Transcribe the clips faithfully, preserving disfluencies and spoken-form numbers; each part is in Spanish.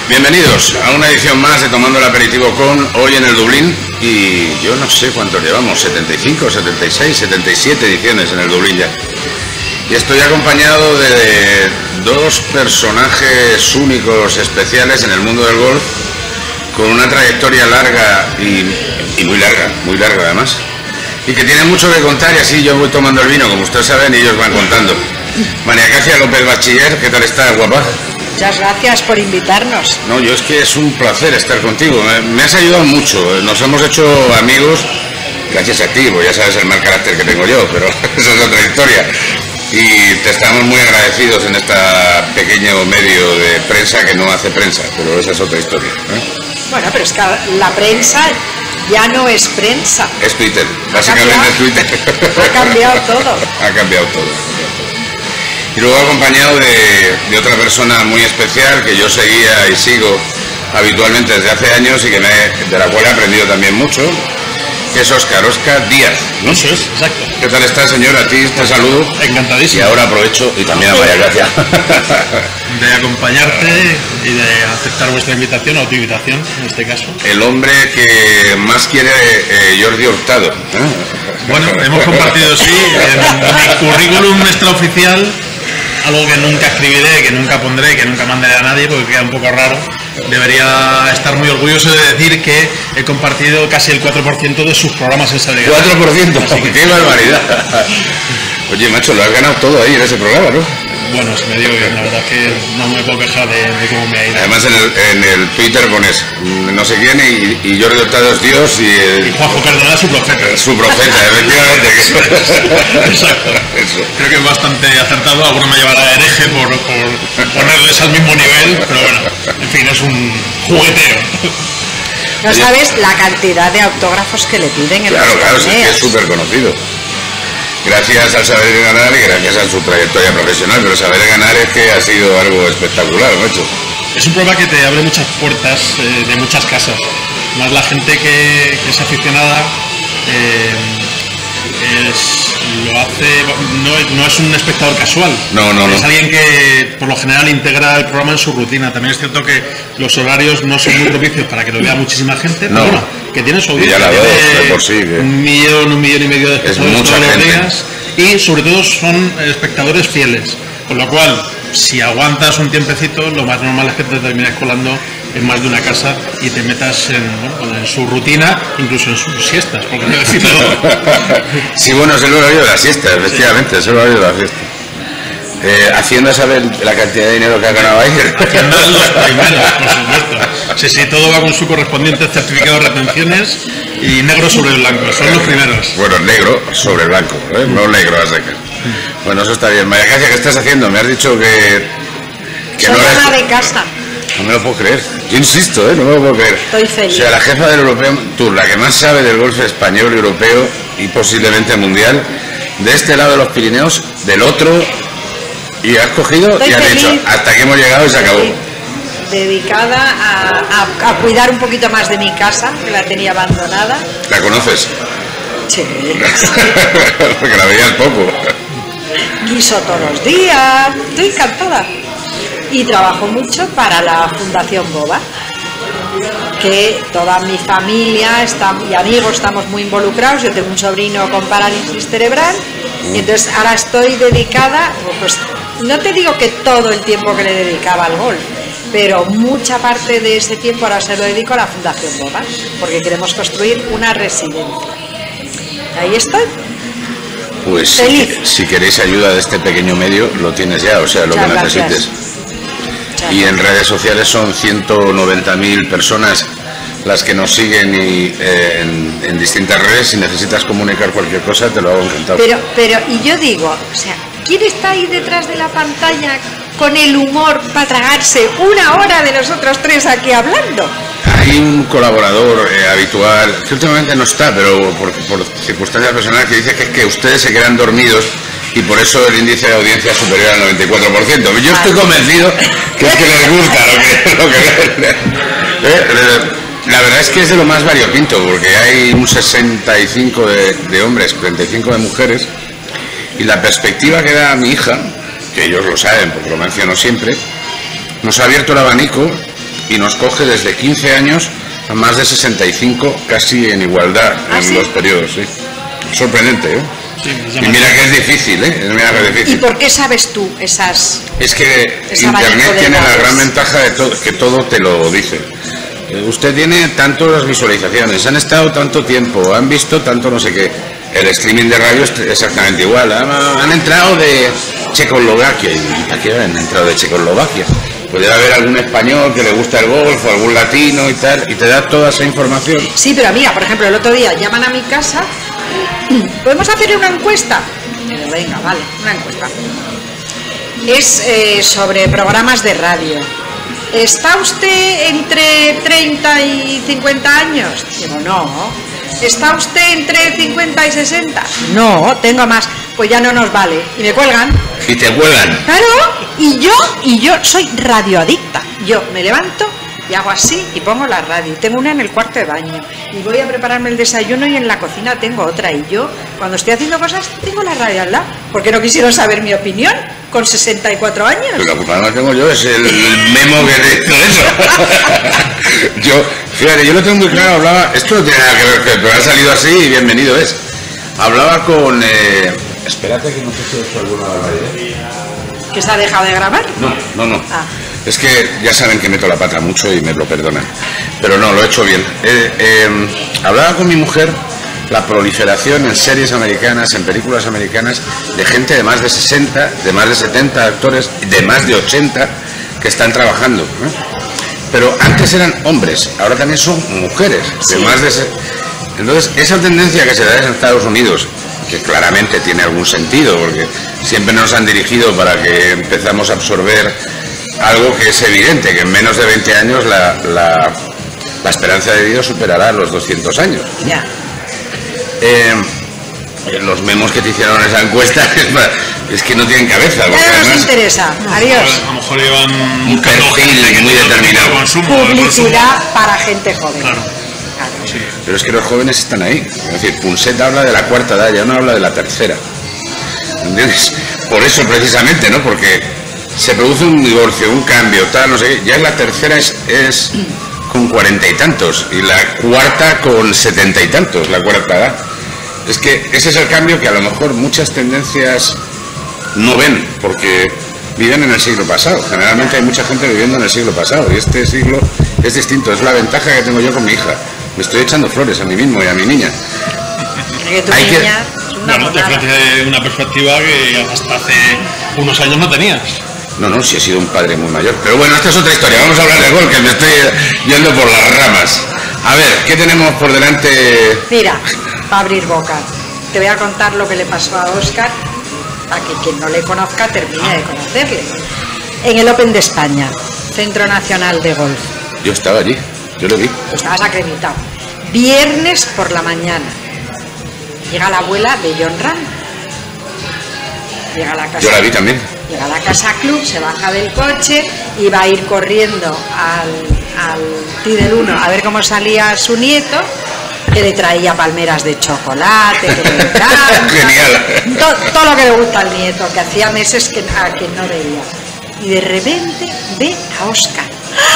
Bienvenidos a una edición más de Tomando el Aperitivo con, hoy en el Dublín, y yo no sé cuántos llevamos, setenta y cinco, setenta y seis, setenta y siete ediciones en el Dublín ya. Y estoy acompañado de dos personajes únicos, especiales en el mundo del golf, con una trayectoria larga y, y muy larga, muy larga además, y que tienen mucho que contar, y así yo voy tomando el vino, como ustedes saben, y ellos van contando. María Cacia López Bachiller, ¿qué tal estás, guapa? Muchas gracias por invitarnos. No, yo es que es un placer estar contigo, me, me has ayudado mucho, nos hemos hecho amigos gracias a ti, pues ya sabes el mal carácter que tengo yo, pero esa es otra historia. Y te estamos muy agradecidos en este pequeño medio de prensa que no hace prensa, pero esa es otra historia, ¿eh? Bueno, pero es que la prensa ya no es prensa. Es Twitter, básicamente es Twitter. Ha cambiado todo. Ha cambiado todo. Y luego acompañado de, de otra persona muy especial que yo seguía y sigo habitualmente desde hace años y que me, de la cual he aprendido también mucho, que es Óscar, Óscar Díaz, ¿no? Eso es, exacto. ¿Qué tal está, señor? A ti te saludo. Encantadísimo. Y ahora aprovecho, y también a María Gracia, de acompañarte y de aceptar vuestra invitación, o tu invitación en este caso. El hombre que más quiere eh, Jordi Hurtado, ¿eh? Bueno, hemos compartido, sí, en mi currículum extraoficial, algo que nunca escribiré, que nunca pondré, que nunca mandaré a nadie porque queda un poco raro. Debería estar muy orgulloso de decir que he compartido casi el cuatro por ciento de sus programas en Saber Ganar. ¿cuatro por ciento? Que... ¡Qué barbaridad! Oye, macho, lo has ganado todo ahí en ese programa, ¿no? Bueno, se me dio bien, la verdad es que no me puedo quejar de, de cómo me ha ido. Además en el, en el Twitter pones no sé quién y, y Jordi Hurtado es Dios y... El, y Juanjo Cardona su profeta. Su profeta, efectivamente. Exacto. Eso. Creo que es bastante acertado, alguno me llevará a hereje por, por ponerles al mismo nivel, pero bueno, en fin, es un jugueteo. No sabes la cantidad de autógrafos que le piden en Claro, los claro, sí, torneos. que es súper conocido. Gracias al Saber Ganar y gracias a su trayectoria profesional, pero Saber Ganar es que ha sido algo espectacular, macho. Es un programa que te abre muchas puertas eh, de muchas casas. Más la gente que, que es aficionada eh, es, lo hace, no es, no es un espectador casual. No, no, es no. alguien que por lo general integra el programa en su rutina. También es cierto que los horarios no son muy propicios para que lo vea muchísima gente, No. pero bueno, que tiene su Y ya audiencia, la veo, tiene de por sí, que- un millón, un millón y medio de espectadores mucha todos los gente. días, y sobre todo son espectadores fieles, con lo cual si aguantas un tiempecito, lo más normal es que te termines colando en más de una casa y te metas en, bueno, en su rutina, incluso en sus siestas, porque no decirlo. Sí, bueno, es el horario de la siesta, efectivamente, es el horario de la siesta. Eh, Hacienda sabe la cantidad de dinero que ha ganado ahí. Hacienda es los primeros, por supuesto. Sí, sí, todo va con su correspondiente certificado de retenciones y negro sobre blanco, son los primeros. Bueno, negro sobre blanco, ¿eh? No negro a secas. Bueno, eso está bien. María Cacia, ¿qué estás haciendo? Me has dicho que... que Soy no eres- ama de casa. No me lo puedo creer. Yo insisto, ¿eh? No me lo puedo creer. Estoy feliz. O sea, la jefa del Europeo Tour, la que más sabe del golf español, europeo y posiblemente mundial, de este lado de los Pirineos, del otro, y has cogido Estoy y has feliz. dicho, hasta que hemos llegado y se acabó. Dedicada a, a, a cuidar un poquito más de mi casa, que la tenía abandonada. ¿La conoces? Sí. Porque la veías poco. Guiso todos los días. Estoy encantada. Y trabajo mucho para la Fundación Boba, que toda mi familia está, y amigos estamos muy involucrados. Yo tengo un sobrino con parálisis cerebral y entonces ahora estoy dedicada, pues no te digo que todo el tiempo que le dedicaba al golf, pero mucha parte de ese tiempo ahora se lo dedico a la Fundación Boba, porque queremos construir una residencia. Ahí estoy. Pues si, Feliz. si queréis ayuda de este pequeño medio, lo tienes ya, o sea, lo Muchas que gracias. necesites. Muchas Y en gracias. redes sociales son ciento noventa mil personas las que nos siguen y, eh, en, en distintas redes. Si necesitas comunicar cualquier cosa, te lo hago encantado. Pero, pero, y yo digo, o sea, ¿quién está ahí detrás de la pantalla con el humor para tragarse una hora de nosotros tres aquí hablando? Hay un colaborador eh, habitual, que últimamente no está, pero por, por circunstancias personales, que dice que es que ustedes se quedan dormidos y por eso el índice de audiencia es superior al noventa y cuatro por ciento. Yo estoy convencido que es que les gusta lo que, lo que ven. Eh, La verdad es que es de lo más variopinto, porque hay un sesenta y cinco de, de hombres, treinta y cinco de mujeres, y la perspectiva que da a mi hija, que ellos lo saben porque lo menciono siempre, nos ha abierto el abanico y nos coge desde quince años a más de sesenta y cinco, casi en igualdad ¿Ah, en sí? los periodos, sí. Sorprendente, ¿eh? Sí, Y mira que es difícil, ¿eh? Es mira que es ¿Y difícil. por qué sabes tú esas...? Es que Ese abanico Internet de tiene la edades. gran ventaja de todo, que todo te lo dice. Eh, Usted tiene tantas visualizaciones, han estado tanto tiempo, han visto tanto no sé qué. El streaming de radio es exactamente igual. Han, han entrado de Checoslovaquia. ¿Y a qué han entrado de Checoslovaquia? Puede haber algún español que le gusta el golf o algún latino y tal, y te da toda esa información. Sí, pero mira, por ejemplo, el otro día llaman a mi casa. ¿Podemos hacer una encuesta? Digo, venga, vale, una encuesta. Es eh, sobre programas de radio. ¿Está usted entre treinta y cincuenta años? Digo, no. ¿Está usted entre cincuenta y sesenta? No, tengo más. Pues ya no nos vale. Y me cuelgan. Y te cuelgan. Claro, y yo, y yo soy radioadicta. Yo me levanto y hago así y pongo la radio. Tengo una en el cuarto de baño y voy a prepararme el desayuno y en la cocina tengo otra. Y yo, cuando estoy haciendo cosas, tengo la radio al lado. ¿Por qué no quisieron saber mi opinión con sesenta y cuatro años? Pero la culpa no la tengo yo, es el, el memo que te hizo eso. Yo, fíjate, yo lo tengo muy claro, hablaba, esto no tiene nada que ver, pero ha salido así y bienvenido es. Hablaba con... Eh, espérate que no sé si he hecho alguna barbaridad. ¿Que se ha dejado de grabar? No, no, no. Ah. Es que ya saben que meto la pata mucho y me lo perdonan. Pero no, lo he hecho bien. Eh, eh, hablaba con mi mujer la proliferación en series americanas, en películas americanas, de gente de más de sesenta, de más de setenta actores, de más de ochenta que están trabajando, ¿eh? Pero antes eran hombres, ahora también son mujeres, de Sí. más de... se- Entonces, esa tendencia que se da en Estados Unidos, que claramente tiene algún sentido, porque siempre nos han dirigido para que empezamos a absorber algo que es evidente, que en menos de veinte años la, la, la esperanza de vida superará los doscientos años. Ya. Eh, los memos que te hicieron en esa encuesta es, para- es que no tienen cabeza. porque Ya no nos además interesa. Adiós. A lo mejor llevan Un buscando perfil gente que muy tenga determinado. consumo, el consumo. Publicidad para gente joven. Claro. Claro. Sí. Pero es que los jóvenes están ahí. Es decir, Punset habla de la cuarta edad, ya no habla de la tercera. ¿Entiendes? Por eso precisamente, ¿no? Porque se produce un divorcio, un cambio, tal, no sé qué. Ya la tercera es, es con cuarenta y tantos y la cuarta con setenta y tantos, la cuarta edad. Es que ese es el cambio que a lo mejor muchas tendencias no ven, porque viven en el siglo pasado. Generalmente hay mucha gente viviendo en el siglo pasado y este siglo es distinto. Es la ventaja que tengo yo con mi hija. Me estoy echando flores a mí mismo y a mi niña. Que tu Hay que- niña es una Bueno, te monada. ofrece una perspectiva que hasta hace unos años no tenías. No, no, si he sido un padre muy mayor. Pero bueno, esta es otra historia. Vamos a hablar de gol, que me estoy yendo por las ramas. A ver, ¿qué tenemos por delante? Mira, para abrir boca, te voy a contar lo que le pasó a Óscar, para que quien no le conozca termine de conocerle. En el Open de España, Centro Nacional de Golf. Yo estaba allí, yo lo vi. Tú estabas acreditado. Viernes por la mañana. Llega la abuela de John Ram. Llega a la casa. Yo la vi también. Llega a la casa club, se baja del coche y va a ir corriendo al, al T del uno a ver cómo salía su nieto, que le traía palmeras de chocolate, que le encanta. Genial. To- todo lo que le gusta al nieto, que hacía meses que a quien no veía. Y de repente ve a Óscar.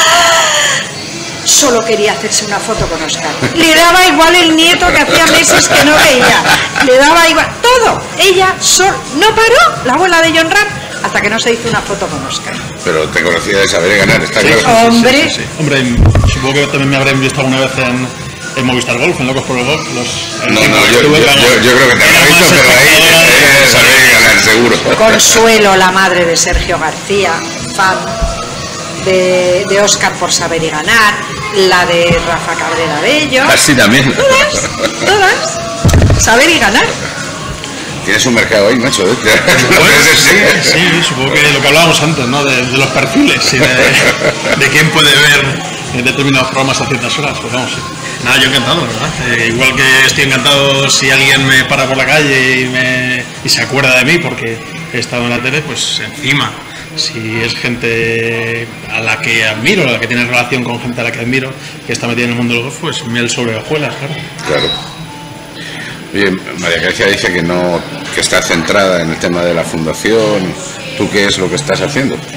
Solo quería hacerse una foto con Óscar. Le daba igual el nieto que hacía meses que no veía. Le daba igual todo. Ella sol, no paró, la abuela de John Ram, hasta que no se hizo una foto con Óscar. Pero te conocía de saber ganar, está Sí, claro. Hombre, Sí, sí. Hombre, supongo que también me habrán visto alguna vez en, en Movistar Golf, en Locos por el Golf. Los, el No, tiempo no, que yo, estuve, yo, vamos, yo- yo creo que te era habrá visto, más pero ahí espectadora de- eh, saber ganar, seguro. Consuelo, la madre de Sergio García, fan de, de Óscar por saber y ganar, la de Rafa Cabrera Bello, Así también. todas, todas, saber y ganar. Tienes un mercado ahí, macho. ¿eh? Bueno, sí, sí, supongo que lo que hablábamos antes, ¿no? De, de los perfiles y de, de quién puede ver en determinados programas a ciertas horas. Pues vamos, sí. Nada, yo encantado, la verdad. Eh, igual que estoy encantado si alguien me para por la calle y, me, y se acuerda de mí porque he estado en la tele, pues encima. Si es gente a la que admiro, a la que tiene relación con gente a la que admiro, que está metida en el mundo del golf, pues miel sobre hojuelas, claro. Claro. Oye, María Grecia dice que no, que está centrada en el tema de la fundación. ¿Tú qué es lo que estás haciendo?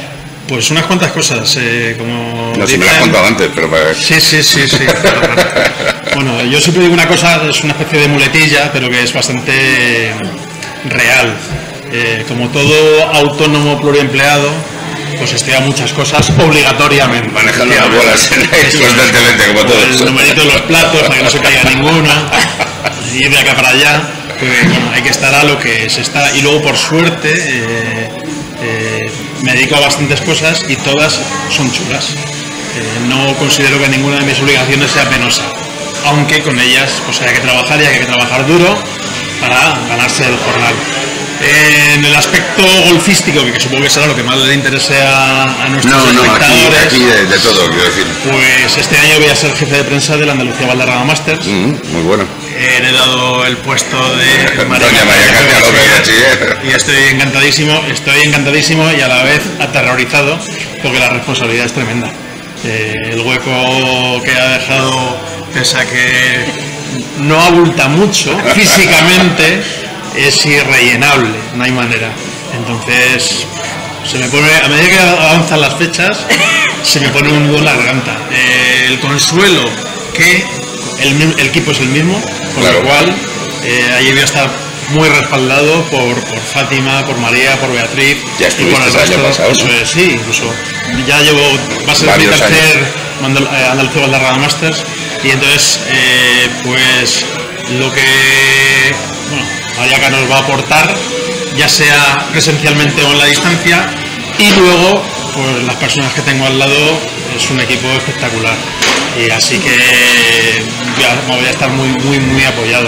Pues unas cuantas cosas, eh, como No, si dicen... me lo has contado antes, pero para... Sí, sí, sí, sí. Bueno, yo siempre digo una cosa, es una especie de muletilla, pero que es bastante real. Eh, como todo autónomo pluriempleado, pues estudia muchas cosas obligatoriamente. Manejando las bolas constantemente, como todos. El numerito de los platos, para que no se caiga ninguno, ir de acá para allá. Pues, bueno, hay que estar a lo que se está. Y luego, por suerte, eh, eh, me dedico a bastantes cosas y todas son chulas. Eh, no considero que ninguna de mis obligaciones sea penosa, aunque con ellas pues hay que trabajar y hay que trabajar duro para ganarse el jornal. Eh, en el aspecto golfístico, que supongo que será lo que más le interese a, a nuestros no, no, espectadores, aquí, aquí de, de todo, quiero decir. Pues este año voy a ser jefe de prensa del Andalucía Valderrama Masters. Mm, muy bueno. He heredado el puesto de María Doña María Katia López Bachiller. Y estoy encantadísimo, estoy encantadísimo y a la vez aterrorizado porque la responsabilidad es tremenda. Eh, el hueco que ha dejado, pese a que no abulta mucho físicamente, es irrellenable, no hay manera. Entonces, se me pone, a medida que avanzan las fechas, se me pone un nudo en la garganta. Eh, el consuelo que el, el equipo es el mismo, con claro. lo cual eh, allí voy a estar muy respaldado por, por Fátima, por María, por Beatriz. Ya estuviste el año pasado, ¿no? Eso es, sí, incluso ya llevo, va a ser mi tercer Andalucía Valderrama Masters, y entonces, eh, pues lo que, bueno, Mariaca nos va a aportar, ya sea presencialmente o en la distancia, y luego pues las personas que tengo al lado es un equipo espectacular, y así que me voy a estar muy muy muy apoyado,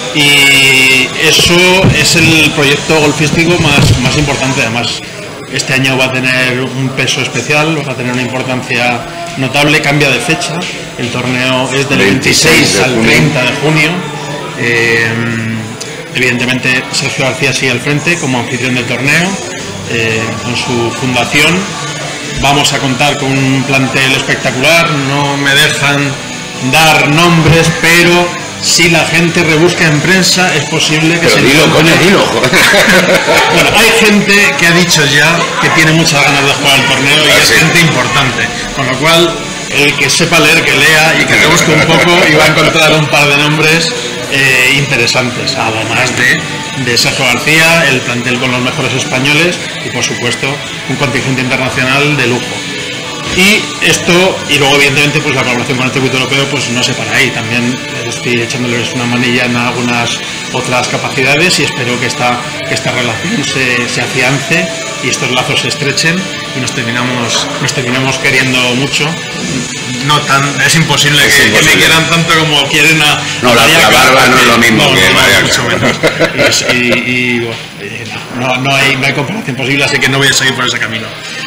y eso es el proyecto golfístico más, más importante. Además, este año va a tener un peso especial, va a tener una importancia notable, cambia de fecha, el torneo es del veintiséis al treinta de junio. Eh, Evidentemente Sergio García sigue al frente como anfitrión del torneo, eh, con su fundación. Vamos a contar con un plantel espectacular, no me dejan dar nombres, pero si la gente rebusca en prensa es posible que pero se dilo, encuentre... coño, dilo. Bueno, hay gente que ha dicho ya que tiene muchas ganas de jugar el torneo y ah, es sí. gente importante, con lo cual el que sepa leer, que lea y que te busque un poco y va a encontrar un par de nombres eh, interesantes, además de, de Sergio García, el plantel con los mejores españoles y por supuesto un contingente internacional de lujo. Y esto, y luego evidentemente pues la colaboración con el circuito europeo pues no se para ahí, también estoy echándoles una manilla en algunas otras capacidades y espero que esta, que esta relación se, se afiance y estos lazos se estrechen y nos terminamos, nos terminamos queriendo mucho. No tan, es imposible, es que, imposible que me quieran tanto como quieren a... No, la, la barba no es lo mismo no, que no, María. Mucho menos. Y, y, y no, no, hay, no hay comparación posible, así que no voy a seguir por ese camino.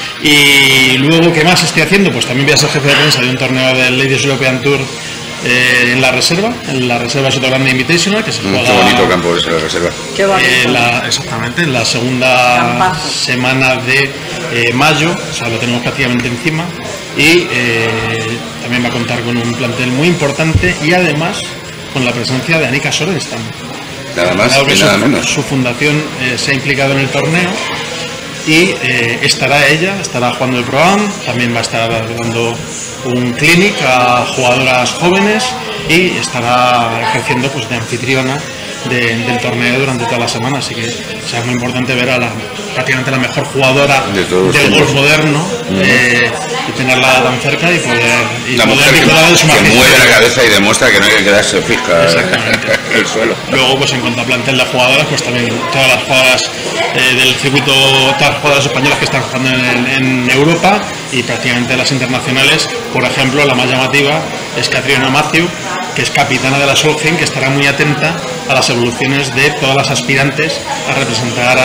Y luego, ¿qué más estoy haciendo? Pues también voy a ser jefe de prensa de un torneo del Ladies European Tour eh, en la reserva, en la reserva Sotogrande Invitational, que se juega... Qué bonito campo es la reserva. Qué bonito. Eh, la, exactamente, en la segunda Campazo. semana de eh, mayo, o sea, lo tenemos prácticamente encima, y eh, también va a contar con un plantel muy importante y además con la presencia de Anika Sorenstam. Nada más y nada su, menos. Su fundación eh, se ha implicado en el torneo. Y eh, estará ella, estará jugando el Pro-Am, también va a estar dando un clinic a jugadoras jóvenes y estará ejerciendo pues, de anfitriona de, del torneo durante toda la semana, así que o sea, es muy importante ver a la, prácticamente la mejor jugadora de del golf moderno uh-huh. eh, y tenerla tan cerca y poder, y la poder disfrutar de su que majestad. Mueve la cabeza y demuestra que no hay que quedarse fija en el suelo. Luego, pues en cuanto a plantel de jugadoras, pues también todas las jugadoras eh, del circuito, todas las jugadoras españolas que están jugando en, en Europa y prácticamente las internacionales. Por ejemplo, la más llamativa es Catriona Matthew, que es capitana de la Solheim, que estará muy atenta a las evoluciones de todas las aspirantes a representar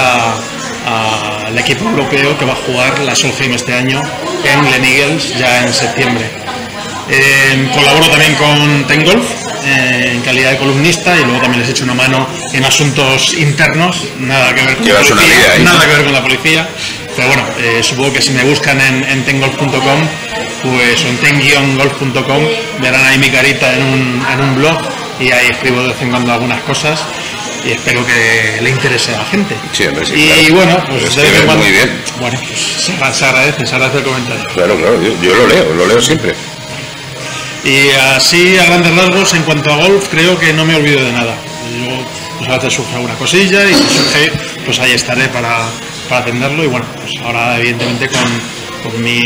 al equipo europeo que va a jugar la Solheim este año en Glen Eagles ya en septiembre. Eh, colaboro también con Ten Golf eh, en calidad de columnista y luego también les echo una mano en asuntos internos, nada que ver con, la policía, ahí, nada ¿no? que ver con la policía. Pero bueno, eh, supongo que si me buscan en, en ten golf punto com pues, o en ten guion golf punto com verán ahí mi carita en un, en un blog y ahí escribo de vez en cuando algunas cosas. y espero que le interese a la gente. Sí, hombre, sí, y claro. bueno, pues es de vez en cuando, muy bien. bueno, pues se, se agradece, se agradece el comentario. Claro, claro, yo, yo lo leo, lo leo siempre. Y así, a grandes rasgos, en cuanto a golf, creo que no me olvido de nada. Yo, pues a veces surge alguna cosilla y si surge, pues ahí estaré para, para atenderlo. Y bueno, pues ahora, evidentemente, con, con mi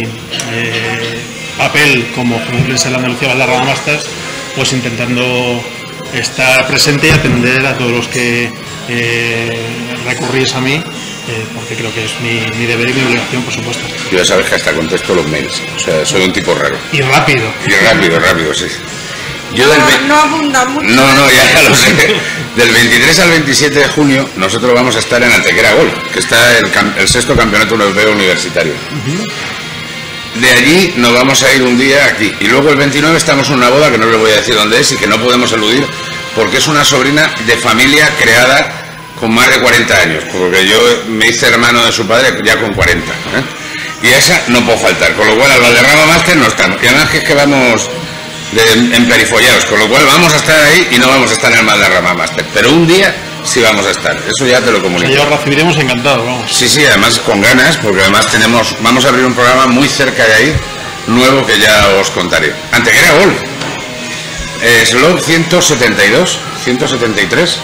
eh, papel como juez en la Andalucía Valderrama Masters, pues intentando estar presente y atender a todos los que eh, recurrís a mí. Eh, porque creo que es mi, mi deber y mi obligación, por supuesto. Yo ya sabes que hasta contesto los mails, o sea, soy un tipo raro. Y rápido. Y rápido, rápido, sí. Yo del No, ve- no abunda mucho. No, no, ya, ya lo sé. Del veintitrés al veintisiete de junio nosotros vamos a estar en Antequera Golf, que está el, cam- el sexto campeonato europeo universitario. Uh-huh. De allí nos vamos a ir un día aquí. Y luego el veintinueve estamos en una boda que no les voy a decir dónde es y que no podemos eludir porque es una sobrina de familia creada con más de cuarenta años, porque yo me hice hermano de su padre ya con cuarenta, ¿eh? Y a esa no puedo faltar, con lo cual al Valderrama Master no estamos, y además que es que vamos de, emperifollados, con lo cual vamos a estar ahí y no vamos a estar en el Valderrama Master, pero un día sí vamos a estar, eso ya te lo comunico. O sea, yo recibiremos encantado, vamos. Sí, sí, además con ganas, porque además tenemos, vamos a abrir un programa muy cerca de ahí, nuevo que ya os contaré. Antequera Golf, eh, Slot ciento setenta y dos, ciento setenta y tres.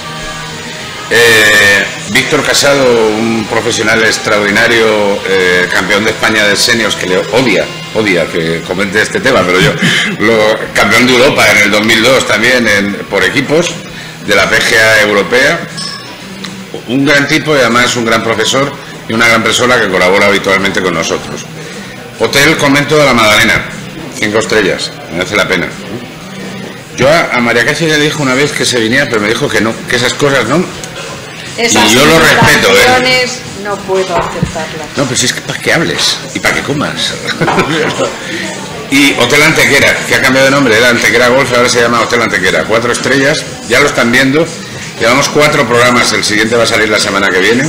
Eh, Víctor Casado, un profesional extraordinario, eh, campeón de España de seniors, que le odia, odia que comente este tema, pero yo, lo, campeón de Europa en el dos mil dos también en, por equipos de la P G A europea, un gran tipo y además un gran profesor y una gran persona que colabora habitualmente con nosotros. Hotel Convento de la Magdalena, cinco estrellas, merece la pena. Yo a, a María Casia le dije una vez que se viniera, pero me dijo que no, que esas cosas no. Esas y yo lo respeto, ¿eh? No puedo aceptarlas. No, pero si es que para que hables y para que comas. Y Hotel Antequera, que ha cambiado de nombre, era Antequera Golf, ahora se llama Hotel Antequera. Cuatro estrellas, ya lo están viendo. Llevamos cuatro programas, el siguiente va a salir la semana que viene.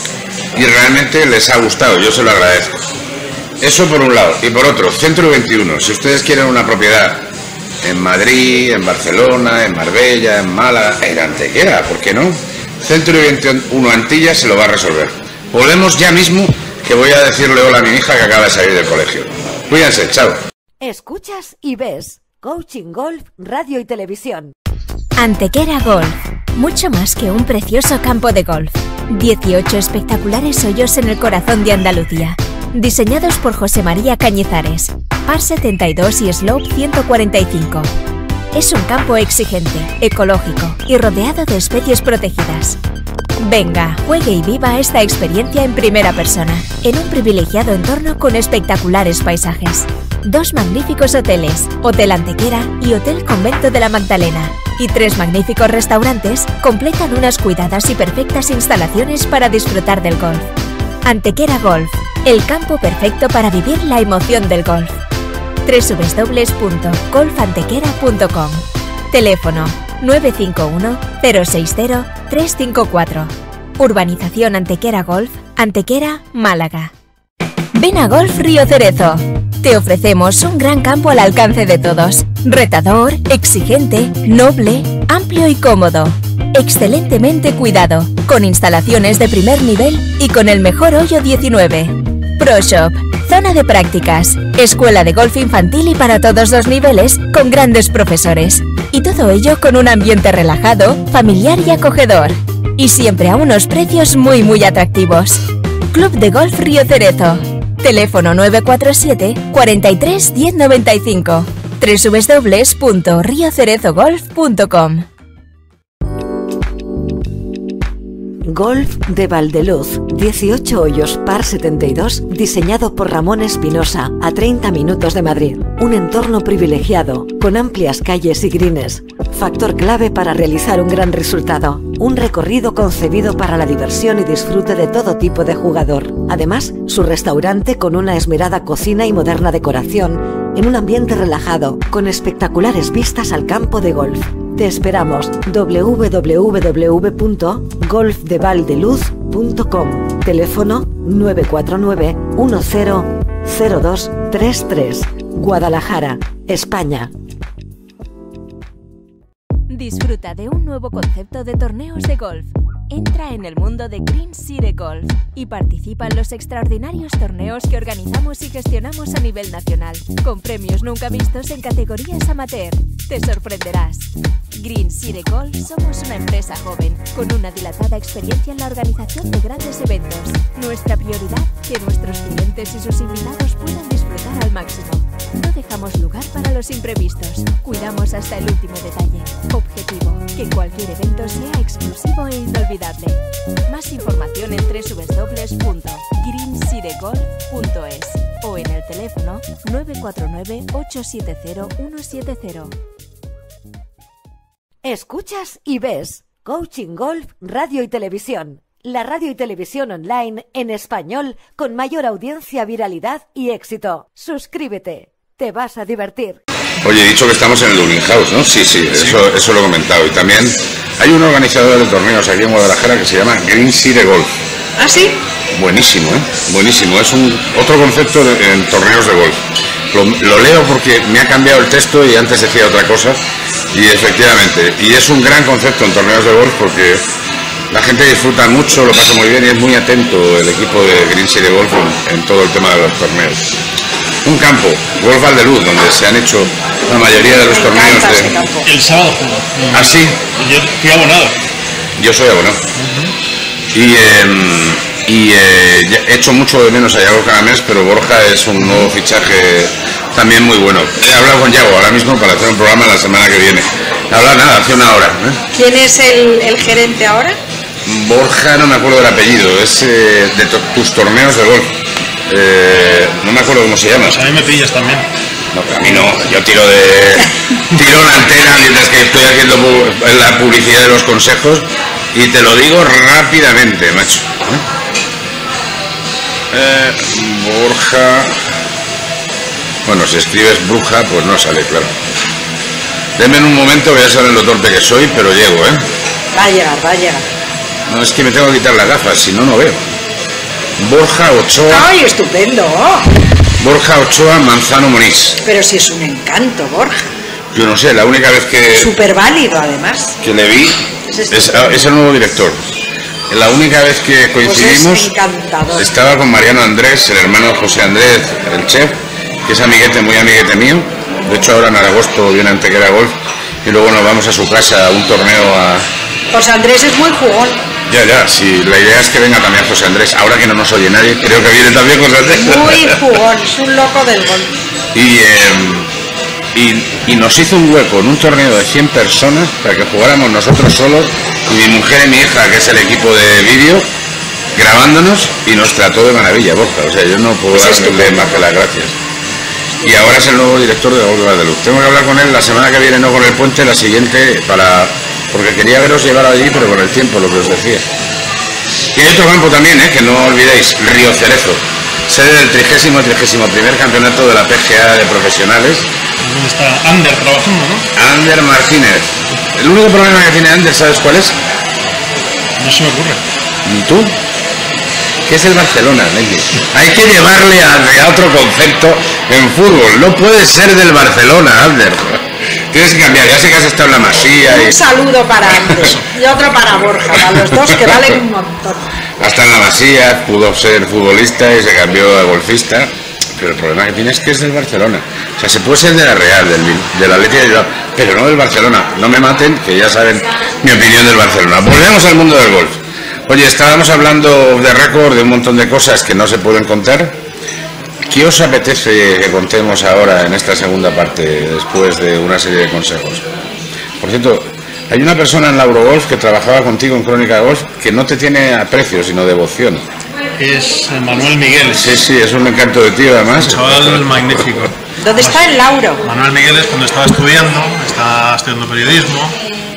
Y realmente les ha gustado, yo se lo agradezco. Eso por un lado. Y por otro, Centro veintiuno. Si ustedes quieren una propiedad en Madrid, en Barcelona, en Marbella, en Málaga, en Antequera, ¿por qué no? Centro veintiuno Antilla se lo va a resolver. Volvemos ya mismo, que voy a decirle hola a mi hija que acaba de salir del colegio. Cuídense, chao. Escuchas y ves Coaching Golf, Radio y Televisión. Antequera Golf, mucho más que un precioso campo de golf. dieciocho espectaculares hoyos en el corazón de Andalucía. Diseñados por José María Cañizares, par setenta y dos y slope ciento cuarenta y cinco. Es un campo exigente, ecológico y rodeado de especies protegidas. Venga, juegue y viva esta experiencia en primera persona, en un privilegiado entorno con espectaculares paisajes. Dos magníficos hoteles, Hotel Antequera y Hotel Convento de la Magdalena, y tres magníficos restaurantes completan unas cuidadas y perfectas instalaciones para disfrutar del golf. Antequera Golf, el campo perfecto para vivir la emoción del golf. doble u doble u doble u punto golf antequera punto com. Teléfono nueve cinco uno, cero seis cero, tres cinco cuatro. Urbanización Antequera Golf, Antequera, Málaga. Ven a Golf Río Cerezo. Te ofrecemos un gran campo al alcance de todos. Retador, exigente, noble, amplio y cómodo. Excelentemente cuidado, con instalaciones de primer nivel y con el mejor hoyo diecinueve. Pro Shop, zona de prácticas, escuela de golf infantil y para todos los niveles, con grandes profesores. Y todo ello con un ambiente relajado, familiar y acogedor. Y siempre a unos precios muy muy atractivos. Club de Golf Río Cerezo. Teléfono nueve cuatro siete, cuarenta y tres, diez noventa y cinco. doble u doble u doble u punto rio cerezo golf punto com. Golf de Valdeluz, dieciocho hoyos par setenta y dos, diseñado por Ramón Espinosa, a treinta minutos de Madrid. Un entorno privilegiado, con amplias calles y greens. Factor clave para realizar un gran resultado. Un recorrido concebido para la diversión y disfrute de todo tipo de jugador. Además, su restaurante con una esmerada cocina y moderna decoración, en un ambiente relajado, con espectaculares vistas al campo de golf. Te esperamos. doble u doble u doble u punto golf de valdeluz punto com. Teléfono nueve cuatro nueve, uno cero cero dos tres tres. Guadalajara, España. Disfruta de un nuevo concepto de torneos de golf. Entra en el mundo de Green City Golf y participa en los extraordinarios torneos que organizamos y gestionamos a nivel nacional, con premios nunca vistos en categorías amateur. Te sorprenderás. Green City Golf somos una empresa joven, con una dilatada experiencia en la organización de grandes eventos. Nuestra prioridad, que nuestros clientes y sus invitados puedan disfrutar al máximo. No dejamos lugar para los imprevistos. Cuidamos hasta el último detalle. Objetivo, que cualquier evento sea exclusivo e inolvidable. Más información en doble u doble u doble u punto green city golf punto es o en el teléfono nueve cuatro nueve, ocho siete cero, uno siete cero. Escuchas y ves Coaching Golf, Radio y Televisión. La radio y televisión online en español con mayor audiencia, viralidad y éxito. Suscríbete. Te vas a divertir. Oye, he dicho que estamos en el Dublin House, ¿no? Sí, sí, sí. Eso, eso lo he comentado. Y también hay un organizador de torneos aquí en Guadalajara que se llama Green City Golf. ¿Ah, sí? Buenísimo, ¿eh? Buenísimo. Es un otro concepto de, en torneos de golf. Lo, lo leo porque me ha cambiado el texto y antes decía otra cosa. Y efectivamente, y es un gran concepto en torneos de golf porque la gente disfruta mucho, lo pasa muy bien y es muy atento el equipo de Green City Golf en, en todo el tema de los torneos. Un campo, Golf Valdeluz, donde se han hecho la mayoría de los torneos de... El sábado jugó. ¿Ah, sí? Yo fui abonado. Yo soy abonado. Uh-huh. Y, eh, y eh, he hecho mucho de menos a Yago Caramés, pero Borja es un nuevo fichaje también muy bueno. He hablado con Yago ahora mismo para hacer un programa la semana que viene. He hablado nada, hace una hora. ¿eh? ¿Quién es el, el gerente ahora? Borja, no me acuerdo del apellido, es eh, de to tus torneos de golf. Eh, no me acuerdo cómo se llama. Pues a mí me pillas también. No, pero a mí no, yo tiro de tiro la antena mientras que estoy haciendo la publicidad de los consejos y te lo digo rápidamente, macho. Eh, Borja. Bueno, si escribes Bruja, pues no sale, claro. Deme en un momento, voy a saber lo torpe que soy, pero llego, ¿eh? Va a llegar, va a llegar. No, es que me tengo que quitar las gafas, si no, no veo. Borja Ochoa. ¡Ay, estupendo! Borja Ochoa Manzano Moniz. Pero si es un encanto, Borja. Yo no sé, la única vez que... Súper válido, además. Que le vi es, es, es el nuevo director. La única vez que coincidimos... Pues es estaba con Mariano Andrés, el hermano de José Andrés, el chef, que es amiguete, muy amiguete mío. De hecho, ahora en agosto viene a Antequera Golf y luego nos vamos a su casa a un torneo a... José Andrés es muy jugón. Ya, ya, sí, la idea es que venga también José Andrés. Ahora que no nos oye nadie, creo que viene también José Andrés. Muy jugón, es un loco del golf. Y, eh, y, y nos hizo un hueco en un torneo de cien personas para que jugáramos nosotros solos y mi mujer y mi hija, que es el equipo de vídeo, grabándonos y nos trató de maravilla, Borja. O sea, yo no puedo darle más que las gracias. Y ahora es el nuevo director de Golf Valdeluz. Tengo que hablar con él la semana que viene, no con el puente, la siguiente, para... porque quería veros llevar allí, pero con el tiempo, lo que os decía. Y hay otro campo también, ¿eh? Que no olvidéis, Río Cerezo, sede del trigésimo trigésimo primer campeonato de la P G A de profesionales. ¿Dónde está Ander trabajando, no? Ander Martínez. El único problema que tiene Ander, ¿sabes cuál es? No se me ocurre. ¿Y tú? ¿Qué es el Barcelona, Nelly? Hay que llevarle a, a otro concepto en fútbol. No puede ser del Barcelona, Ander. Tienes que cambiar, ya sé que has estado en la Masía. Un y... saludo para Andrés y otro para Borja, para los dos que valen un montón. Hasta en la Masía pudo ser futbolista y se cambió a golfista, pero el problema que tiene es que es del Barcelona. O sea, se puede ser de la Real, del, del Atlético de Bilbao, pero no del Barcelona. No me maten, que ya saben mi opinión del Barcelona. Volvemos al mundo del golf. Oye, estábamos hablando de récord, de un montón de cosas que no se pueden contar. ¿Qué os apetece que contemos ahora en esta segunda parte, después de una serie de consejos? Por cierto, hay una persona en la Eurogolf que trabajaba contigo en Crónica Golf que no te tiene aprecio, sino devoción. Es Manuel Miguel. Sí, sí, es un encanto de tío, además. Un chaval magnífico. ¿Dónde está el Lauro? Manuel Miguel es cuando estaba estudiando, estaba estudiando periodismo,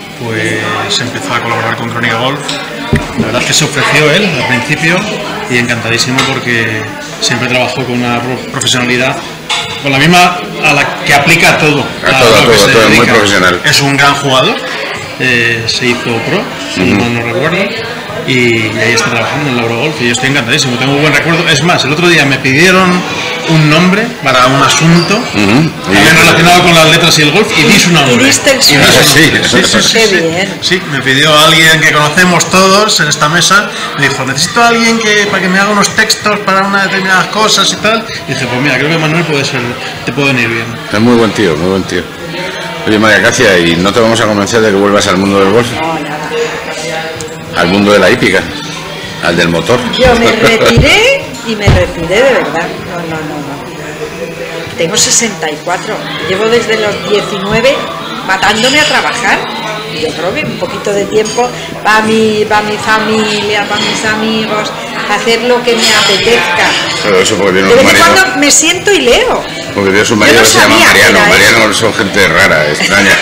pues empezó a colaborar con Crónica Golf. La verdad es que se ofreció él al principio y encantadísimo porque siempre trabajó con una profesionalidad, con la misma a la que aplica todo. A todo, a todo, a todo, es muy profesional. Es un gran jugador, eh, se hizo pro, si uh-huh. no, no recuerdo, y, y ahí está trabajando en el Eurogolf y yo estoy encantadísimo, tengo un buen recuerdo. Es más, el otro día me pidieron un nombre para un asunto uh-huh. también relacionado con las letras y el golf y di su nombre. Y diste el suyo. Sí, sí, sí, sí, Qué sí. bien. Sí, me pidió alguien que conocemos todos en esta mesa, me dijo, necesito a alguien que para que me haga unos textos para unas determinadas cosas y tal. Y dije, pues mira, creo que Manuel puede ser, te puede venir bien. Es muy buen tío, muy buen tío. Oye, María Cacia, ¿y no te vamos a convencer de que vuelvas al mundo del golf? No, nada. Al mundo de la hípica, al del motor. Yo me retiré y me retiré de verdad. No, no, no, no. Tengo sesenta y cuatro. Llevo desde los diecinueve matándome a trabajar. Yo creo que un poquito de tiempo para mi, para mi familia, para mis amigos, hacer lo que me apetezca. Pero eso porque tiene De un vez en marido. cuando me siento y leo. Porque tiene un marido Yo que no se llama sabía que Mariano. era Mariano son gente rara, extraña.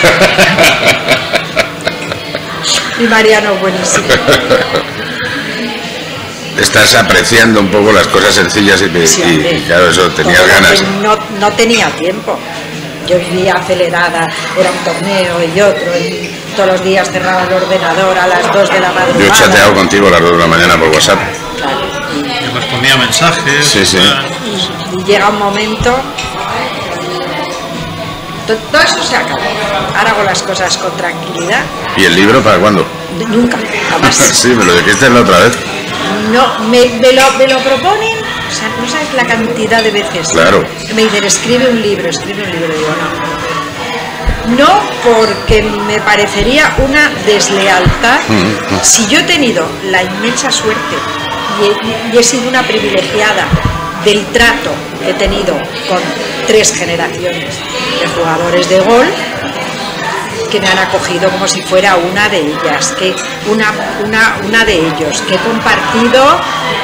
Mi Mariano es buenísimo. Estás apreciando un poco las cosas sencillas y, Sí, y, hombre. y claro, eso tenías Todo lo ganas. que No, no tenía tiempo. Yo vivía acelerada, era un torneo y otro, y todos los días cerraba el ordenador a las dos de la madrugada. Yo he chateado contigo a las dos de la mañana por WhatsApp. Claro, Yo respondía mensajes. Sí, sí. y, y llega un momento, to- todo eso se acabó. Ahora hago las cosas con tranquilidad. ¿Y el libro para cuándo? Nunca, jamás. Sí, me lo dijiste la otra vez. No, me, me, lo, me lo proponen, o sea, no sabes la cantidad de veces. Claro. Me dicen, escribe un libro, escribe un libro. Digo, no. No, porque me parecería una deslealtad. Mm, mm. Si yo he tenido la inmensa suerte y he, y he sido una privilegiada del trato que he tenido con tres generaciones de jugadores de golf, que me han acogido como si fuera una de ellas, que una, una, una de ellos, que he compartido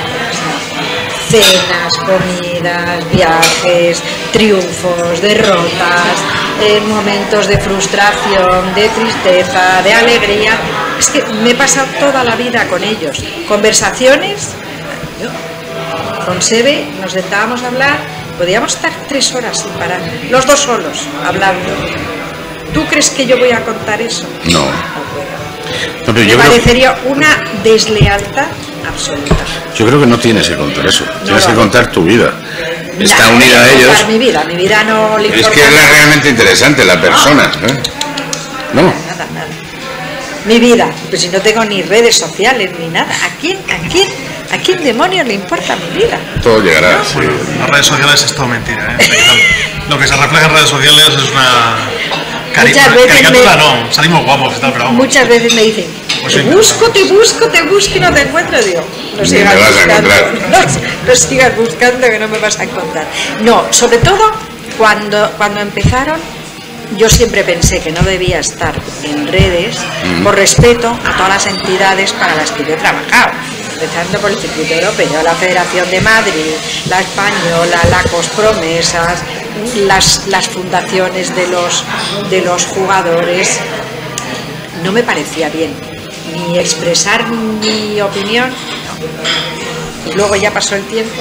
cenas, comidas, viajes, triunfos, derrotas, eh, momentos de frustración, de tristeza, de alegría. Es que me he pasado toda la vida con ellos. Conversaciones, yo, con Sebe nos sentábamos a hablar, podíamos estar tres horas sin parar, los dos solos, hablando. ¿Tú crees que yo voy a contar eso? No. No puedo. No, pero Me yo, creo, parecería una deslealtad absoluta. yo creo que no tienes que contar eso. Tienes lo que hago. contar tu vida. Está Nada, unida a voy ellos. contar mi vida, mi vida no le Es importa que es la nada. realmente interesante, la persona. ¿eh? No. Nada, nada. Mi vida, pues si no tengo ni redes sociales ni nada. ¿A quién, a quién, a quién demonios le importa mi vida? Todo llegará. Sí. Bueno, las redes sociales es todo mentira, ¿eh? Lo que se refleja en redes sociales es una cari- Muchas veces caricatura, me- no, salimos guapos y tal, pero vamos. Muchas veces me dicen, Pues te sí. busco, te busco, te busco y no te encuentro. Digo, no Ni sigas me vas a buscando, encontrar. no, no sigas buscando que no me vas a encontrar. No, sobre todo cuando, cuando empezaron, yo siempre pensé que no debía estar en redes por respeto a todas las entidades para las que yo he trabajado, empezando por el Circuito Europeo, la Federación de Madrid, la Española, la Cospromesas, las, las fundaciones de los, de los jugadores. No me parecía bien ni expresar mi opinión, no. Y luego ya pasó el tiempo,